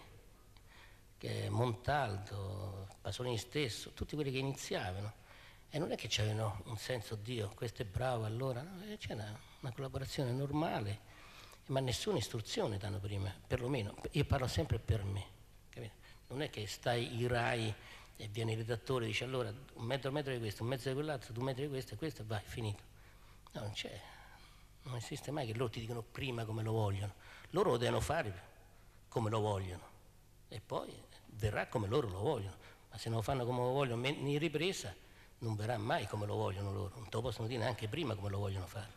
che Montaldo, Pasolini stesso, tutti quelli che iniziavano. E non è che c'avevano un senso, Dio, questo è bravo allora, no? C'era una, una collaborazione normale. Ma nessuna istruzione danno prima, perlomeno, io parlo sempre per me, capito? Non è che stai i RAI e viene il redattore e dice allora un metro, un metro di questo, un mezzo di quell'altro, due metri di questo e questo e vai, finito. No, non c'è, non esiste mai che loro ti dicono prima come lo vogliono, loro lo devono fare come lo vogliono e poi verrà come loro lo vogliono, ma se non lo fanno come lo vogliono in ripresa non verrà mai come lo vogliono loro, non te lo possono dire neanche prima come lo vogliono fare.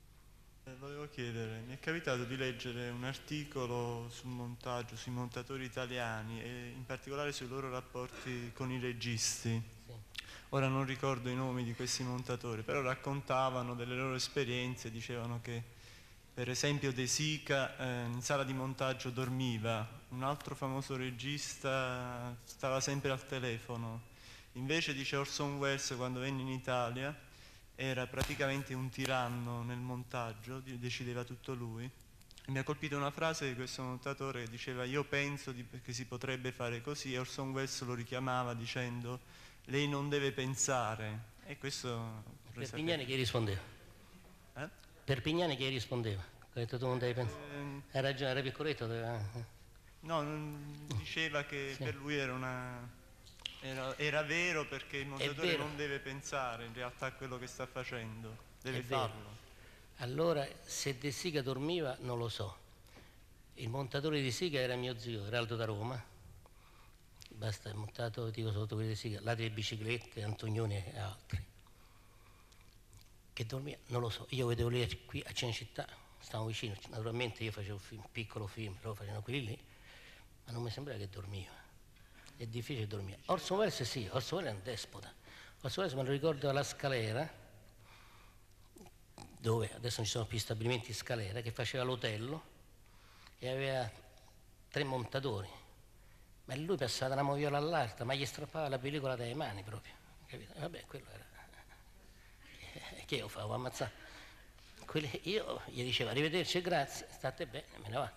Volevo chiedere, mi è capitato di leggere un articolo sul montaggio, sui montatori italiani e in particolare sui loro rapporti con i registi. Sì. Ora non ricordo i nomi di questi montatori, però raccontavano delle loro esperienze, dicevano che per esempio De Sica eh, in sala di montaggio dormiva, un altro famoso regista stava sempre al telefono, invece dice Orson Welles quando venne in Italia era praticamente un tiranno nel montaggio, decideva tutto lui. E mi ha colpito una frase di questo montatore che diceva io penso di, che si potrebbe fare così e Orson Welles lo richiamava dicendo lei non deve pensare. E questo... Perpignani che rispondeva? Eh? Perpignani che rispondeva? Ha detto tu non devi pensare. Eh, Hai ragione, era piccoletto. Doveva... No, non, diceva che sì. Per lui era una... Era, era vero perché il montatore non deve pensare in realtà a quello che sta facendo, Devi È vero. farlo. Allora, se De Sica dormiva, non lo so. Il montatore di Sica era mio zio, Eraldo da Roma. Basta, è montato, dico sotto quelli di Sica, là delle biciclette, Antonioni e altri. Che dormiva, non lo so. Io vedevo lì qui a Cinecittà, stavamo vicino. Naturalmente io facevo un film, piccolo film, lo facevano quelli lì, ma non mi sembrava che dormiva. È difficile dormire. Orson Welles sì, Orson Welles è un despota. Orson Welles me lo ricordo alla Scalera, dove adesso non ci sono più stabilimenti Scalera, che faceva l'Otello e aveva tre montatori, ma lui passava da una moviola all'altra, ma gli strappava la pellicola dai mani proprio, capito? E vabbè, quello era... che io facevo ammazzare? Quelli... Io gli dicevo arrivederci e grazie, state bene, me ne vado.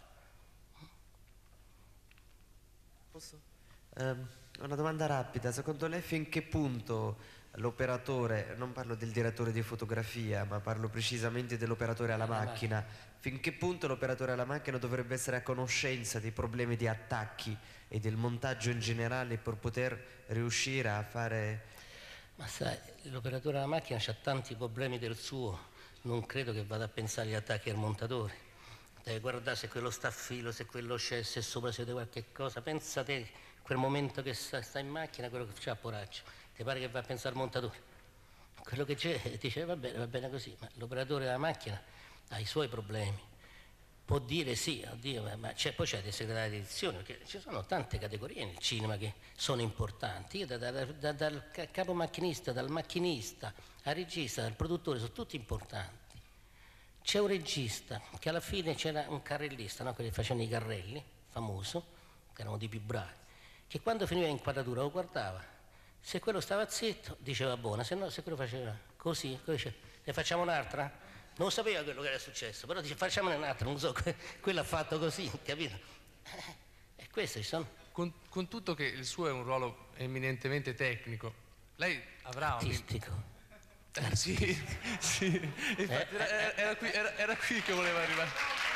Posso? Eh, una domanda rapida, secondo lei fin che punto l'operatore, non parlo del direttore di fotografia, ma parlo precisamente dell'operatore alla macchina, fin che punto l'operatore alla macchina dovrebbe essere a conoscenza dei problemi di attacchi e del montaggio in generale per poter riuscire a fare... Ma sai, l'operatore alla macchina ha tanti problemi del suo, non credo che vada a pensare agli attacchi al montatore. Deve guardare se quello sta a filo, se quello c'è, se sopra si vede qualche cosa. Pensa te, quel momento che sta, sta in macchina, quello che c'ha a poraccio. Ti pare che va a pensare al montatore? Quello che c'è dice va bene, va bene così, ma l'operatore della macchina ha i suoi problemi. Può dire sì, oddio, ma c'è, poi c'è dei segretari di edizione, perché ci sono tante categorie nel cinema che sono importanti. Io da, da, da, dal capo macchinista, dal macchinista, al regista, dal produttore, sono tutti importanti. C'è un regista che alla fine c'era un carrellista, no? Quelli che facevano i carrelli, famoso, che erano dei più bravi, che quando finiva l'inquadratura lo guardava. Se quello stava zitto, diceva buona, se no, se quello faceva così, così ne facciamo un'altra? Non lo sapeva quello che era successo, però dice facciamone un'altra, non so, quello ha fatto così, capito? E queste ci sono. Con, con tutto che il suo è un ruolo eminentemente tecnico, lei avrà un... Artistico. Eh, sì, sì, infatti Eh, era, era, qui, era, era qui che voleva arrivare.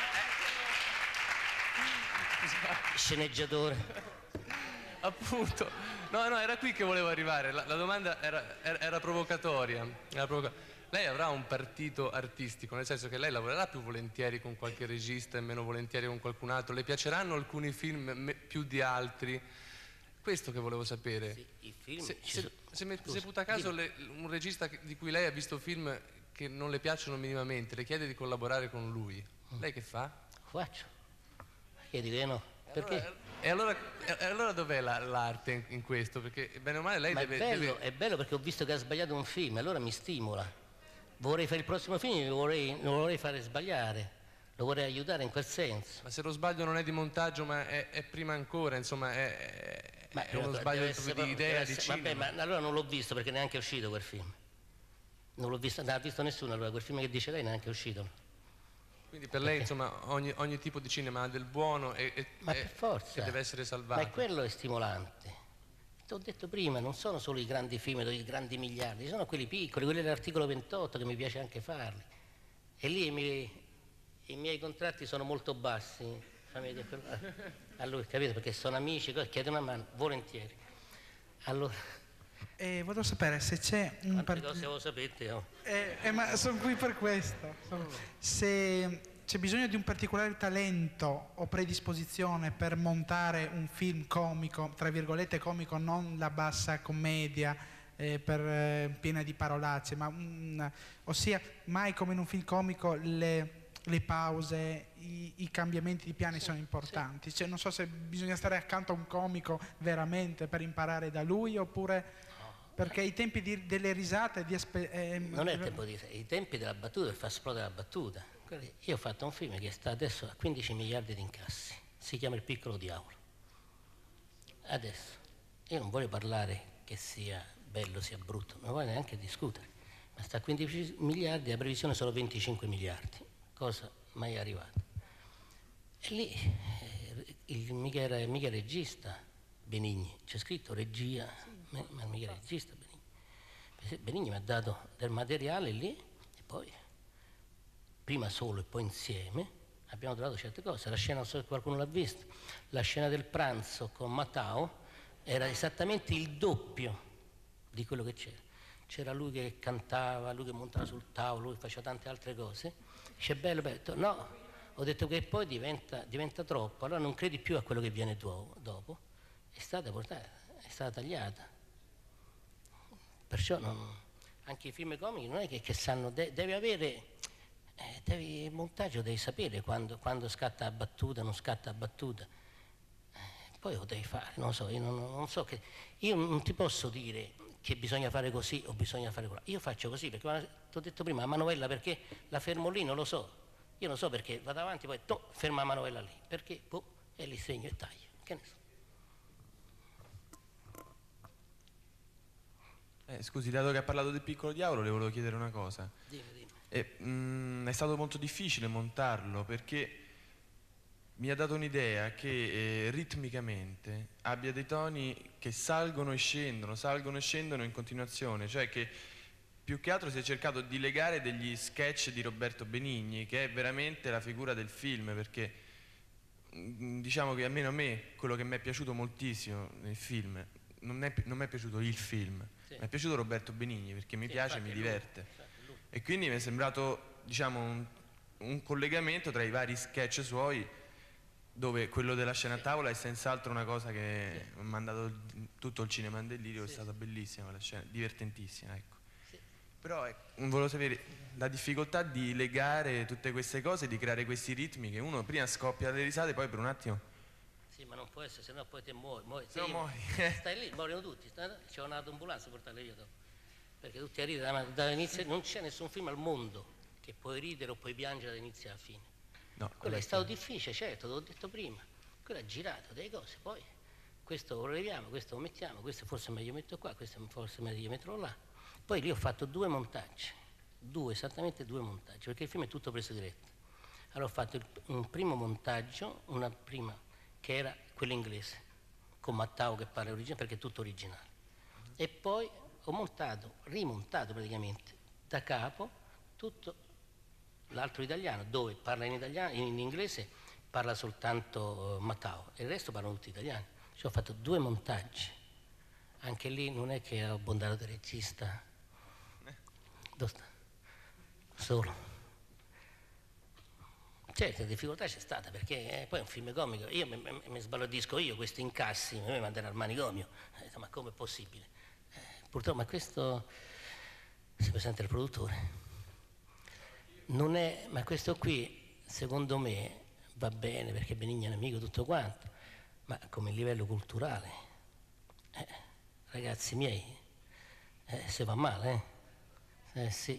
Sceneggiatore. Appunto, no, no, era qui che volevo arrivare. La, la domanda era, era, era provocatoria. Era provoca- lei avrà un partito artistico, nel senso che lei lavorerà più volentieri con qualche regista e meno volentieri con qualcun altro. Le piaceranno alcuni film me- più di altri? Questo che volevo sapere. Sì, i film se, ci se, sono- se, me- Scusa, se puta caso dimmi. le- un regista che- di cui lei ha visto film che non le piacciono minimamente, le chiede di collaborare con lui, lei che fa? Faccio. Chiedi che no. Perché? E allora, e allora dov'è la- l'arte in, in questo? Perché bene o male lei Ma deve, è bello, deve- è bello perché ho visto che ha sbagliato un film, allora mi stimola. Vorrei fare il prossimo film, lo vorrei, lo vorrei fare sbagliare, lo vorrei aiutare in quel senso. Ma se lo sbaglio non è di montaggio, ma è, è prima ancora, insomma, è, è, Ma è uno deve sbaglio essere proprio di proprio- idea, deve di essere- cinema. Vabbè, ma allora non l'ho visto perché neanche è uscito quel film. Non l'ho visto, non l'ha visto nessuno, allora quel film che dice lei neanche è uscito. Quindi per lei, insomma, ogni, ogni tipo di cinema ha del buono e, e, Ma e- per forza. e deve essere salvato. Ma è quello è stimolante. Ti ho detto prima, non sono solo i grandi film dei grandi miliardi, sono quelli piccoli, quelli dell'articolo ventotto che mi piace anche farli. E lì i miei, i miei contratti sono molto bassi. Fammi dire quello- a lui, capito? Perché sono amici, chiedo una mano, volentieri. Allora, E volevo sapere se c'è un... quante part- cose lo sapete? Oh. Eh, eh, ma sono qui per questo. Sono- Se c'è bisogno di un particolare talento o predisposizione per montare un film comico, tra virgolette comico, non la bassa commedia eh, per, eh, piena di parolacce, ma un- ossia mai come in un film comico le, le pause, i, i cambiamenti di piani sono importanti. Cioè, non so se bisogna stare accanto a un comico veramente per imparare da lui oppure... Perché i tempi di- delle risate di aspe- eh, Non è il tempo di i tempi della battuta per far esplodere la battuta. Quelli- Io ho fatto un film che sta adesso a quindici miliardi di incassi, si chiama Il piccolo diavolo. Adesso, io non voglio parlare che sia bello, sia brutto, non voglio neanche discutere, ma sta a quindici miliardi, la previsione sono venticinque miliardi, cosa mai arrivata. E lì eh, il, mica, era, mica regista Benigni, c'è scritto regia, ma ma mica regista Benigni. Benigni mi ha dato del materiale lì e poi, prima solo e poi insieme, abbiamo trovato certe cose. La scena, non so se qualcuno l'ha vista, la scena del pranzo con Matao era esattamente il doppio di quello che c'era. c'era lui che cantava, lui che montava sul tavolo, lui faceva tante altre cose. Dice, bello, bello. Ho detto, no, ho detto che poi diventa, diventa troppo, allora non credi più a quello che viene dopo. È stata portata, è stata tagliata. Perciò non, anche i film comici non è che, che sanno, de, devi avere, eh, devi, il montaggio devi sapere quando, quando scatta a battuta, non scatta a battuta. Eh, poi lo devi fare, non so, io non, non so che, io non ti posso dire che bisogna fare così o bisogna fare quello. Io faccio così, perché ti ho detto prima, la manovella perché la fermo lì, non lo so. Io non so perché, vado avanti, poi to, ferma la manovella lì, perché boh, e li segno e taglio, che ne so. Eh, scusi, dato che ha parlato del Piccolo Diavolo, le volevo chiedere una cosa. Dimmi, dimmi. E, mh, è stato molto difficile montarlo perché mi ha dato un'idea che eh, ritmicamente abbia dei toni che salgono e scendono, salgono e scendono in continuazione, cioè che più che altro si è cercato di legare degli sketch di Roberto Benigni, che è veramente la figura del film, perché mh, diciamo che almeno a me, quello che mi è piaciuto moltissimo nel film, non è, non mi è piaciuto il film, sì. Mi è piaciuto Roberto Benigni perché mi sì, piace e mi diverte. Lui, e quindi mi è sembrato, diciamo, un, un collegamento tra i vari sketch suoi, dove quello della scena a tavola è senz'altro una cosa che sì. mi ha mandato tutto il cinema in delirio, sì, è stata bellissima la scena, divertentissima, ecco. Sì. Però ecco, volevo sapere la difficoltà di legare tutte queste cose, di creare questi ritmi che uno prima scoppia le risate, poi per un attimo... Sì, ma non può essere, sennò poi te muori, muori. Se no muori. Stai lì, muoiono tutti, c'è un'autoambulanza a portarle via dopo. Perché tutti a ridere, dall'inizio non c'è nessun film al mondo che puoi ridere o puoi piangere dall'inizio alla fine. No, quello è stato difficile, certo, te l'ho detto prima. Quello ha girato delle cose, poi questo lo leviamo, questo lo mettiamo, questo forse è meglio metto qua, questo forse è meglio metterlo là. Poi lì ho fatto due montaggi, due, esattamente due montaggi, perché il film è tutto preso diretto. Allora ho fatto il, un primo montaggio, una prima che era quello inglese, con Mattao che parla originale, perché è tutto originale. E poi ho montato, rimontato praticamente, da capo, tutto l'altro italiano, dove parla in italiano, in inglese parla soltanto Mattao, e il resto parlano tutti italiani. Cioè ho fatto due montaggi. Anche lì non è che ho abbondato del regista. Dove sta? Solo. Certo, la difficoltà c'è stata perché eh, poi è un film comico, io mi, mi, mi sbalordisco io, questi incassi, mi mandano al manicomio, eh, ma come è possibile? Eh, purtroppo, ma questo si presenta il produttore. Non è, ma questo qui, secondo me, va bene perché Benigni è un amico tutto quanto, ma come livello culturale, eh, ragazzi miei, eh, se va male, eh? Eh sì,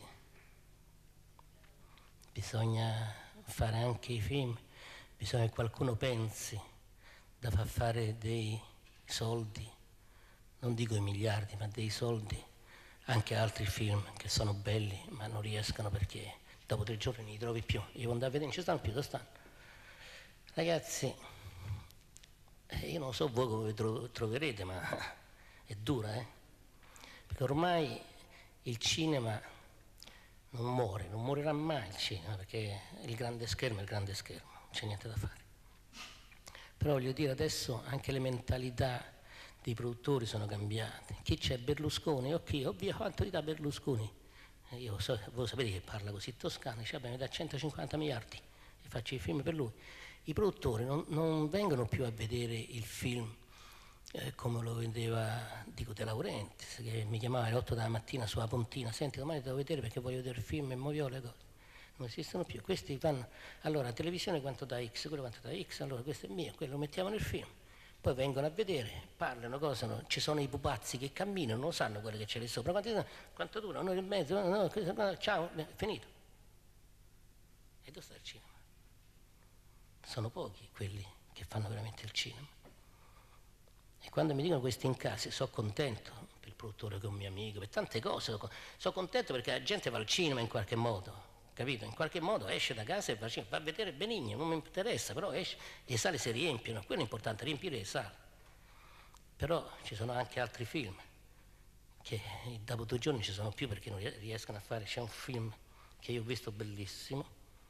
bisogna fare anche i film, bisogna che qualcuno pensi da far fare dei soldi, non dico i miliardi, ma dei soldi anche a altri film che sono belli ma non riescono perché dopo tre giorni non li trovi più. Io quando a vedere non ci stanno più, dove stanno? Ragazzi, eh, io non so voi come vi tro- troverete, ma è dura, eh? Perché ormai il cinema non muore, non morirà mai il cinema, perché il grande schermo è il grande schermo, non c'è niente da fare. Però voglio dire, adesso anche le mentalità dei produttori sono cambiate. Chi c'è? Berlusconi? Ok, ovvio, quanto gli dà Berlusconi? Eh, io so, voi sapete che parla così toscano, dice, vabbè, mi dà centocinquanta miliardi e faccio i film per lui. I produttori non, non vengono più a vedere il film Eh, come lo vedeva dico De Laurentiis, che mi chiamava alle otto della mattina sulla Pontina, senti domani devo vedere perché voglio vedere il film e muoio le cose. Non esistono più, questi vanno, allora televisione quanto da X, quello quanto da X, allora questo è mio, quello lo mettiamo nel film, poi vengono a vedere, parlano, cosa, no? Ci sono i pupazzi che camminano, non sanno quello che c'è lì sopra, quanto, quanto dura, un'ora e mezzo, no, no, no, ciao, finito. E dove sta il cinema? Sono pochi quelli che fanno veramente il cinema. E quando mi dicono questi incassi sono contento per il produttore che è un mio amico, per tante cose, sono contento perché la gente va al cinema in qualche modo, capito? In qualche modo esce da casa e va al cinema, va a vedere Benigni, non mi interessa, però esce, le sale si riempiono, quello è importante, riempire le sale. Però ci sono anche altri film che dopo due giorni ci sono più perché non riescono a fare, c'è un film che io ho visto bellissimo,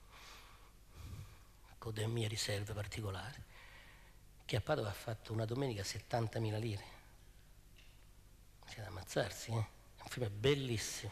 con delle mie riserve particolari, che a Padova ha fatto una domenica settantamila lire. C'è da ammazzarsi, eh? Un film bellissimo.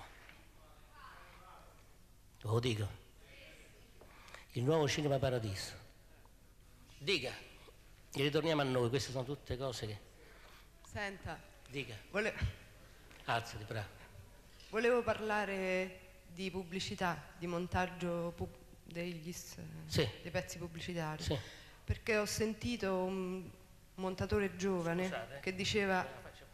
Lo dico. Il nuovo Cinema Paradiso. Dica, ritorniamo a noi, queste sono tutte cose che... Senta. Dica. Vole... Alzati, bravo. Volevo parlare di pubblicità, di montaggio pub... degli, sì. dei pezzi pubblicitari. Sì. Perché ho sentito un montatore giovane Scusate. che diceva,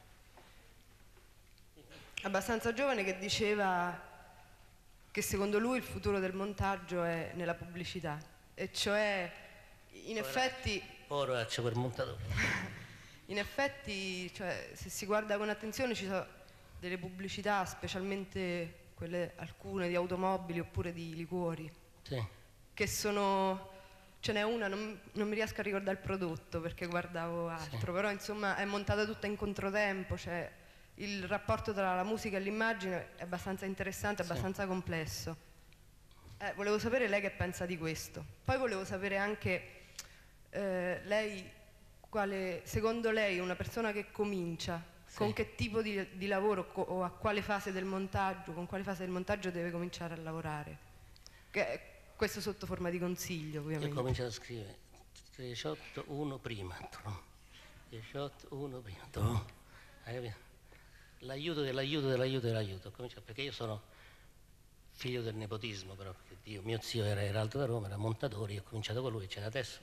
abbastanza giovane, che diceva che secondo lui il futuro del montaggio è nella pubblicità, e cioè in effetti Poraccio quel montatore. in effetti, cioè, se si guarda con attenzione, ci sono delle pubblicità, specialmente quelle alcune di automobili oppure di liquori, sì. che sono, ce n'è una, non, non mi riesco a ricordare il prodotto perché guardavo altro, sì. però insomma è montata tutta in controtempo, cioè il rapporto tra la musica e l'immagine è abbastanza interessante, sì. abbastanza complesso. Eh, volevo sapere lei che pensa di questo. Poi volevo sapere anche eh, lei, quale, secondo lei una persona che comincia, sì. con che tipo di, di lavoro co- o a quale fase del montaggio, con quale fase del montaggio deve cominciare a lavorare? Che, questo sotto forma di consiglio, ovviamente. Io ho cominciato a scrivere diciotto uno prima, diciotto uno prima, hai capito? L'aiuto dell'aiuto dell'aiuto dell'aiuto, perché io sono figlio del nepotismo, però, perché Dio, mio zio era Eraldo da Roma, era montatore, io ho cominciato con lui, c'era adesso.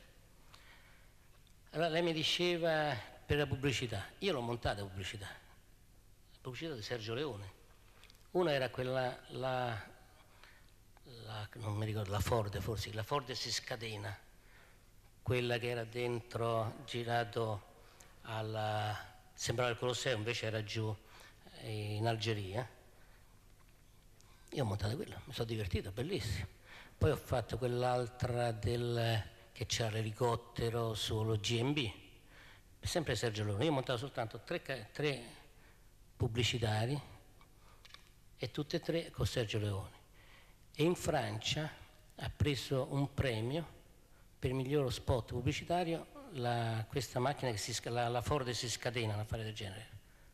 Allora lei mi diceva per la pubblicità, io l'ho montata la pubblicità, la pubblicità di Sergio Leone. Una era quella, la, la, non mi ricordo, la Ford forse, la Ford si scatena, quella che era dentro, girato alla, sembrava il Colosseo, invece era giù in Algeria. Io ho montato quello, mi sono divertito, bellissimo. Poi ho fatto quell'altra del, che c'era l'elicottero sullo G M B, sempre Sergio Leone. Io ho montato soltanto tre, tre pubblicitari e tutte e tre con Sergio Leone. E in Francia ha preso un premio per il miglior spot pubblicitario la, questa macchina che si, la, la Ford si scatena, un affare del genere.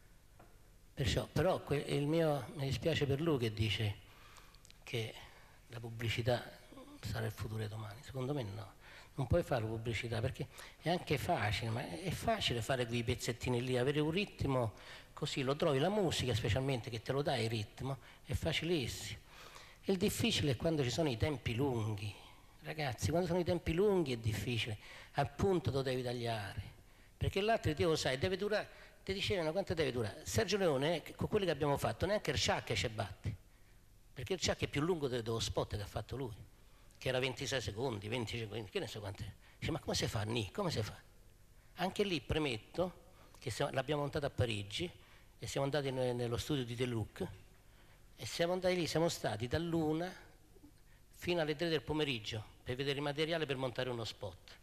Perciò, però que, il mio, mi dispiace per lui che dice che la pubblicità sarà il futuro di domani. Secondo me no, non puoi fare pubblicità perché è anche facile, ma è facile fare quei pezzettini lì, avere un ritmo così, lo trovi, la musica specialmente che te lo dà il ritmo, è facilissimo. Il difficile è quando ci sono i tempi lunghi, ragazzi, quando sono i tempi lunghi è difficile, appunto lo devi tagliare, perché l'altro ti lo sai, deve durare. Ti dicevano quanto deve durare. Sergio Leone, con quelli che abbiamo fatto, neanche il Ciacca ci batte, perché il Ciacca è più lungo dello spot che ha fatto lui, che era ventisei secondi, venti secondi, che ne so quante. Dice, ma come si fa, Nì? Come si fa? Anche lì premetto che siamo, l'abbiamo montato a Parigi e siamo andati ne, nello studio di Deluc e siamo andati lì, siamo stati dall'una fino alle tre del pomeriggio per vedere il materiale per montare uno spot.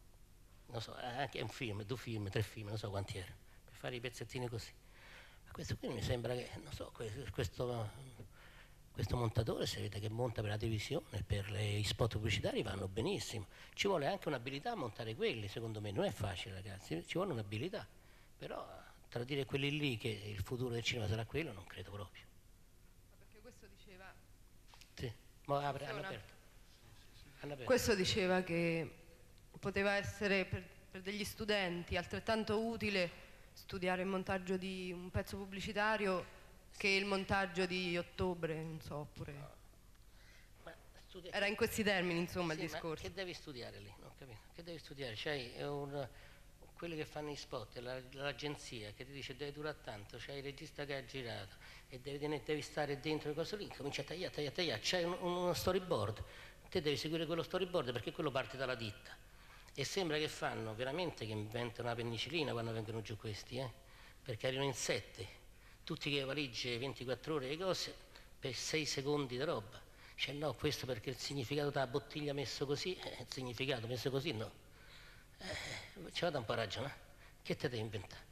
Non so, anche un film, due film, tre film, non so quanti erano, fare i pezzettini così. Ma questo qui mi sembra che, non so, questo, questo montatore, se vedete che monta per la televisione, per le, gli spot pubblicitari vanno benissimo. Ci vuole anche un'abilità a montare quelli, secondo me, non è facile ragazzi, ci vuole un'abilità. Però tra dire quelli lì che il futuro del cinema sarà quello, non credo proprio. Ma perché questo diceva... Sì, ma apre, hanno aperto. hanno aperto. Questo diceva che poteva essere per, per degli studenti altrettanto utile studiare il montaggio di un pezzo pubblicitario che il montaggio di ottobre, non so, oppure... Ma studia... Era in questi termini, insomma, sì, il discorso. Ma che devi studiare lì? Non capito. Che devi studiare? C'hai un, quelli che fanno i spot, la, l'agenzia che ti dice deve durare tanto, c'hai il regista che ha girato e devi, devi stare dentro le cose lì, cominci a tagliare, tagliare, tagliare, c'hai un, uno storyboard, te devi seguire quello storyboard perché quello parte dalla ditta. E sembra che fanno veramente che inventano una penicillina quando vengono giù questi, eh? Perché arrivano in sette, tutti che valigie ventiquattro ore e cose per sei secondi di roba. Cioè no, questo perché il significato della bottiglia messo così, eh, il significato messo così no. Eh, ci vado un po' a ragionare, che te devi inventare?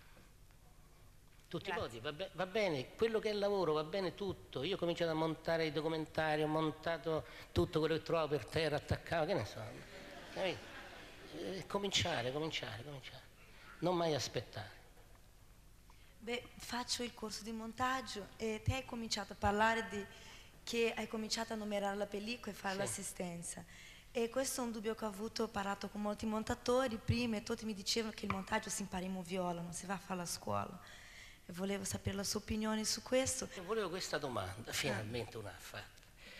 Tutti i modi, va, be- va bene, quello che è il lavoro va bene tutto. Io ho cominciato a montare i documentari, ho montato tutto quello che trovavo per terra, attaccavo, che ne so, capito? Eh, cominciare, cominciare, cominciare, non mai aspettare. Beh, faccio il corso di montaggio e te hai cominciato a parlare di che hai cominciato a numerare la pellicola e fare Sì. l'assistenza. E questo è un dubbio che ho avuto, ho parlato con molti montatori prima e tutti mi dicevano che il montaggio si impara in moviola, non si va a fare la scuola. E volevo sapere la sua opinione su questo. E volevo questa domanda, finalmente una fatta.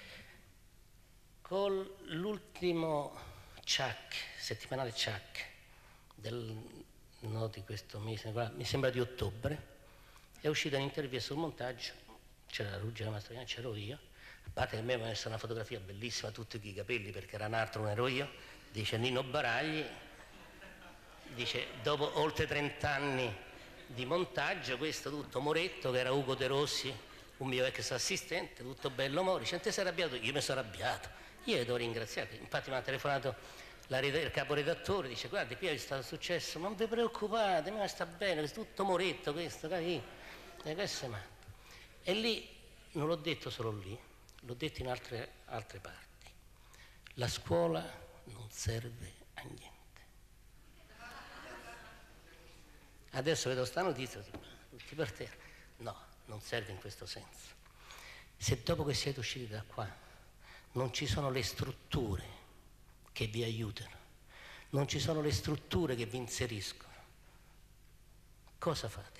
Con l'ultimo Chuck, settimanale Chuck, del, no, di questo mese, mi sembra di ottobre, è uscita un'intervista sul montaggio, c'era Ruggero Mastroianni, c'ero io, a parte che a me mi ha messo una fotografia bellissima, tutti i capelli, perché era un altro, non ero io, dice Nino Baragli, dice dopo oltre trent'anni di montaggio, questo tutto Moretto, che era Ugo De Rossi, un mio ex assistente, tutto bello Mori, cioè, te sei arrabbiato? Io mi sono arrabbiato, io devo ringraziare, infatti mi ha telefonato la, il caporedattore, dice guarda qui è stato successo, ma non vi preoccupate, ma sta bene, è tutto Moretto questo, capito? E questo è matto. E lì, non l'ho detto solo lì, l'ho detto in altre, altre parti, la scuola non serve a niente. Adesso vedo sta notizia, tutti per terra. No, non serve in questo senso. Se dopo che siete usciti da qua non ci sono le strutture che vi aiutano, non ci sono le strutture che vi inseriscono, cosa fate?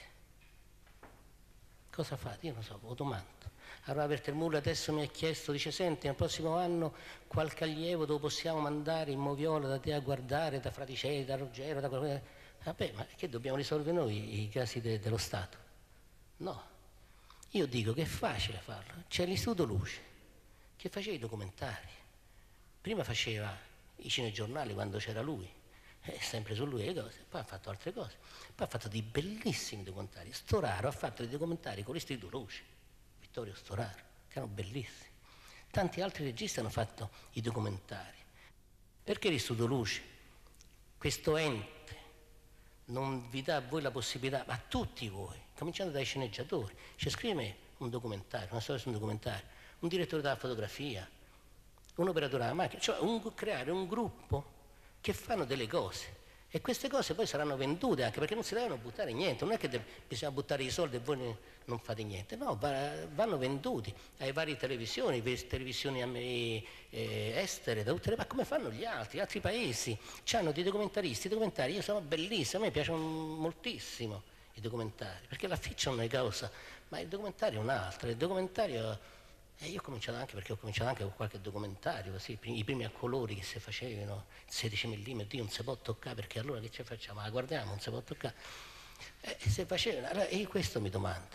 Cosa fate? Io non so, lo domando. Allora Vertermulli adesso mi ha chiesto, dice senti, nel prossimo anno qualche allievo lo possiamo mandare in moviola da te a guardare, da Fraticelli, da Ruggero, da quello. Vabbè, ma che dobbiamo risolvere noi i casi de, dello Stato? No. Io dico che è facile farlo. C'è l'Istituto Luce che faceva i documentari. Prima faceva i cinegiornali quando c'era lui, eh, sempre su lui le cose, poi ha fatto altre cose. Poi ha fatto dei bellissimi documentari. Storaro ha fatto dei documentari con l'Istituto Luce, Vittorio Storaro, che erano bellissimi. Tanti altri registi hanno fatto i documentari. Perché l'Istituto Luce, questo ente, non vi dà a voi la possibilità, ma a tutti voi, cominciando dai sceneggiatori, ci scrive un documentario, una storia su un documentario, un direttore della fotografia, un operatore della macchina, cioè un, creare un gruppo che fanno delle cose e queste cose poi saranno vendute anche perché non si devono buttare niente, non è che de- bisogna buttare i soldi e voi ne, non fate niente, no, va, vanno venduti ai vari televisioni, televisioni eh, estere, da tutte le, ma come fanno gli altri, gli altri paesi, hanno dei documentaristi, i documentari io sono bellissimi, a me piacciono moltissimo i documentari, perché la fiction è una cosa, ma il documentario è un'altra, il documentario... E io ho cominciato anche, perché ho cominciato anche con qualche documentario, così, i primi a colori che si facevano, sedici millimetri, non si può toccare, perché allora che ci facciamo? La guardiamo, non si può toccare. E se facevano, allora, e questo mi domando.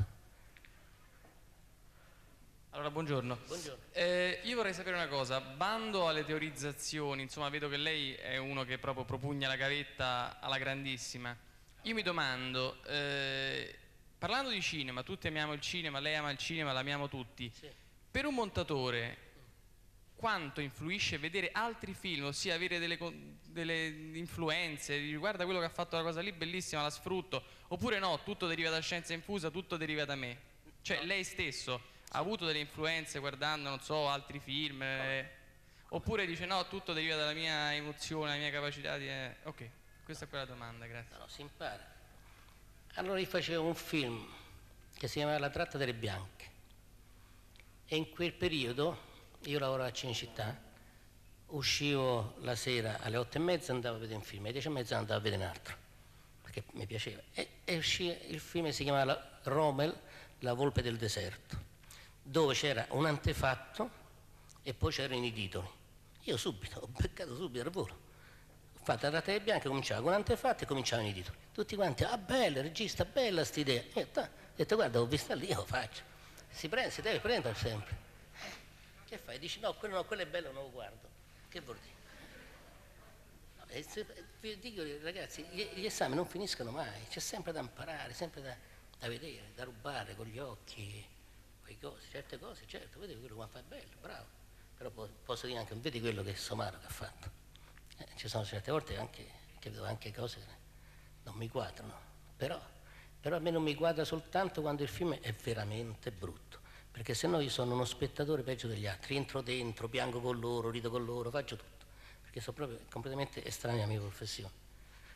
Allora, buongiorno. Buongiorno. Eh, io vorrei sapere una cosa, bando alle teorizzazioni, insomma vedo che lei è uno che proprio propugna la gavetta alla grandissima. Io mi domando, eh, parlando di cinema, tutti amiamo il cinema, lei ama il cinema, l'amiamo tutti. Sì. Per un montatore quanto influisce vedere altri film, ossia avere delle, delle influenze, guarda quello che ha fatto la cosa lì, bellissima, la sfrutto, oppure no, tutto deriva da Scienza Infusa, tutto deriva da me. Cioè lei stesso ha avuto delle influenze guardando, non so, altri film, eh, oppure dice no, tutto deriva dalla mia emozione, dalla mia capacità di... Eh. Ok, questa è quella domanda, grazie. No, si impara. Allora io facevo un film che si chiamava La tratta delle bianche. E in quel periodo, io lavoravo a Cinecittà, uscivo la sera alle otto e mezza, andavo a vedere un film, alle dieci e mezza andavo a vedere un altro, perché mi piaceva. E, e uscì il film che si chiamava Rommel, La volpe del deserto, dove c'era un antefatto e poi c'erano i titoli. Io subito, ho beccato subito al volo. Ho fatto la tratta delle bianche, cominciava con un antefatto e cominciavano i titoli. Tutti quanti, ah bella, regista, bella sta idea. E io ho detto, guarda, ho visto lì, io lo faccio. Si prende, si deve prendere sempre. Eh, che fai? Dici no, quello no, quello è bello, non lo guardo. Che vuol dire? No, e se, vi dico ragazzi, gli, gli esami non finiscono mai, c'è sempre da imparare, sempre da, da vedere, da rubare con gli occhi, quei cose, certe cose, certo, vedi quello come fa bello, bravo. Però po- posso dire anche, vedi quello che Somaro che ha fatto. Eh, ci sono certe volte anche, che vedo anche cose che non mi quadrano, però... Però a me non mi guarda soltanto quando il film è veramente brutto, perché se no io sono uno spettatore peggio degli altri, entro dentro, piango con loro, rido con loro, faccio tutto, perché sono proprio completamente estraneo alla mia professione.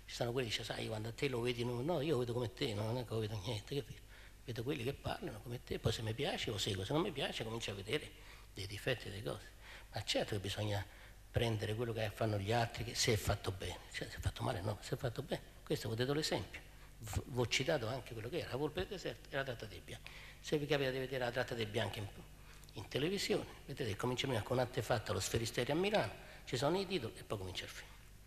Ci stanno quelli che dicono, sai, quando a te lo vedi, no, no, io lo vedo come te, no, non è che lo vedo niente, capito? Vedo quelli che parlano come te, poi se mi piace lo seguo, se non mi piace comincio a vedere dei difetti e delle cose. Ma certo che bisogna prendere quello che fanno gli altri, che se è fatto bene, cioè, se è fatto male no, se è fatto bene. Questo vi ho dato l'esempio, vi ho citato anche quello che era la Volpe del Deserto e la Tratta dei Bianchi. Se vi capita di vedere la Tratta dei Bianchi in, in televisione, vedete che comincia prima con Antefatta allo Sferisterio a Milano, ci sono i titoli e poi comincia il film.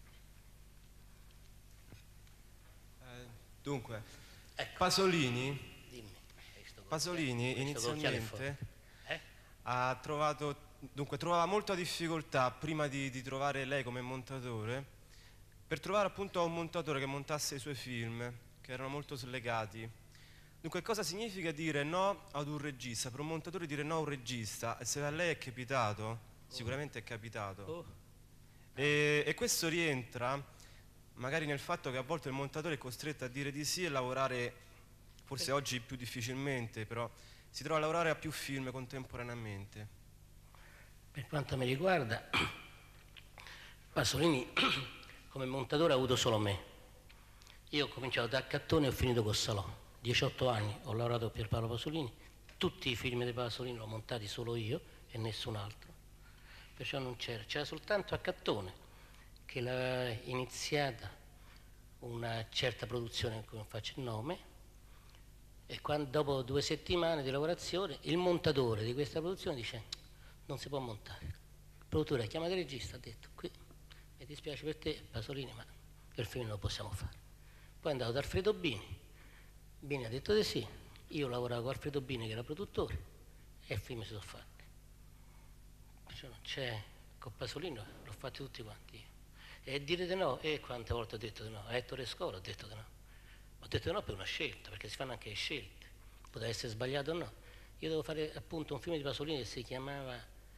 Eh, dunque, ecco. Pasolini, Dimmi, Pasolini inizialmente eh? ha trovato, dunque trovava molta difficoltà prima di, di trovare lei come montatore, per trovare appunto un montatore che montasse i suoi film, che erano molto slegati. Dunque cosa significa dire no ad un regista? Per un montatore dire no a un regista, e se a lei è capitato, oh. sicuramente è capitato. Oh. E, e questo rientra magari nel fatto che a volte il montatore è costretto a dire di sì e lavorare, forse per... oggi più difficilmente, però si trova a lavorare a più film contemporaneamente. Per quanto mi riguarda, Pasolini come montatore ha avuto solo me. Io ho cominciato da Cattone e ho finito con Salò. diciotto anni ho lavorato per Paolo Pasolini, tutti i film di Pasolini l'ho montati solo io e nessun altro. Perciò non c'era, c'era soltanto a Cattone che l'aveva iniziata una certa produzione in cui non faccio il nome, e quando, dopo due settimane di lavorazione il montatore di questa produzione dice non si può montare. Il produttore ha chiamato il regista, ha detto qui mi dispiace per te Pasolini ma il film non lo possiamo fare. Poi è andato da Alfredo Bini, Bini ha detto di sì, io lavoravo con Alfredo Bini che era produttore e il film si sono fatti. Perciò non c'è, con Pasolini l'ho fatti tutti quanti io. E dire di no, e quante volte ho detto di no, a Ettore Scola ho detto di no. Ho detto di no per una scelta, perché si fanno anche le scelte, poteva essere sbagliato o no. Io devo fare appunto un film di Pasolini che si chiamava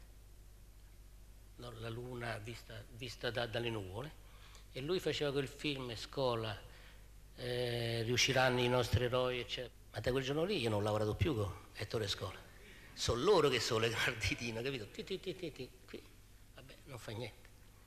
no, La luna vista, vista da, dalle nuvole, e lui faceva quel film Scola, eh, riusciranno i nostri eroi, eccetera. Ma da quel giorno lì io non ho lavorato più con Ettore Scola. Sono loro che sono le carditine, capito? Ti, ti, ti, ti, ti. Qui, vabbè, non fa niente.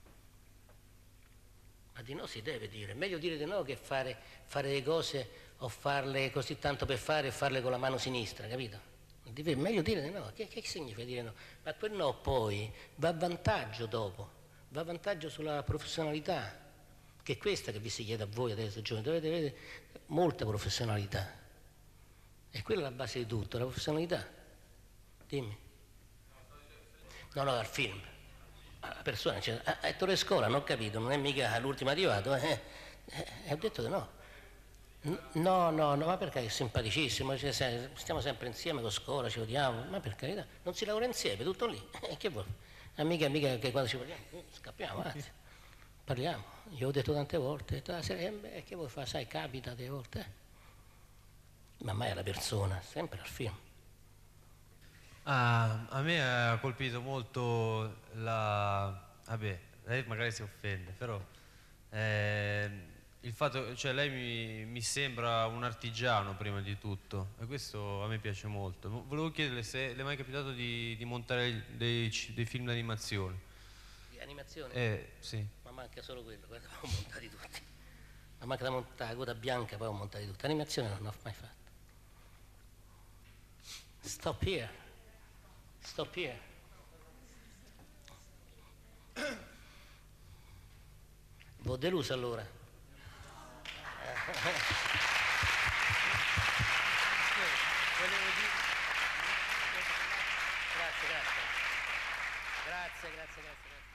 Ma di no si deve dire, è meglio dire di no che fare, fare le cose o farle così tanto per fare e farle con la mano sinistra, capito? È meglio dire di no, che, che significa dire no? Ma quel no poi va a vantaggio dopo, va a vantaggio sulla professionalità, che è questa che vi si chiede a voi adesso, giovani, dovete avere molta professionalità. E quella è la base di tutto, la professionalità. Dimmi. No, no, al film. La persona dice, ah, Ettore Scola, non ho capito, non è mica l'ultimo arrivato, eh? E ho detto che no. No, no, no, ma perché è simpaticissimo, cioè, stiamo sempre insieme con Scola, ci odiamo, ma per carità, non si lavora insieme, tutto lì. E che vuoi? Amica, mica che quando ci parliamo, scappiamo, anzi, parliamo. Io ho detto tante volte, ho detto, ah, e che vuoi fare, sai, capita delle volte. Eh? Ma mai alla persona, sempre al film. Ah, a me ha colpito molto la... vabbè, lei magari si offende, però eh, il fatto, cioè lei mi, mi sembra un artigiano prima di tutto, e questo a me piace molto. Volevo chiederle se le è mai capitato di, di montare dei, dei film d'animazione. Di animazione? Eh, sì. Ma manca solo quello, guarda, ho montati tutti. Ma manca da montare, la coda bianca, poi ho montati tutti. Animazione non ho mai fatto. Stop here. Stop here. V'ho deluso allora. Volevo dire... Grazie, grazie. Grazie, grazie, grazie.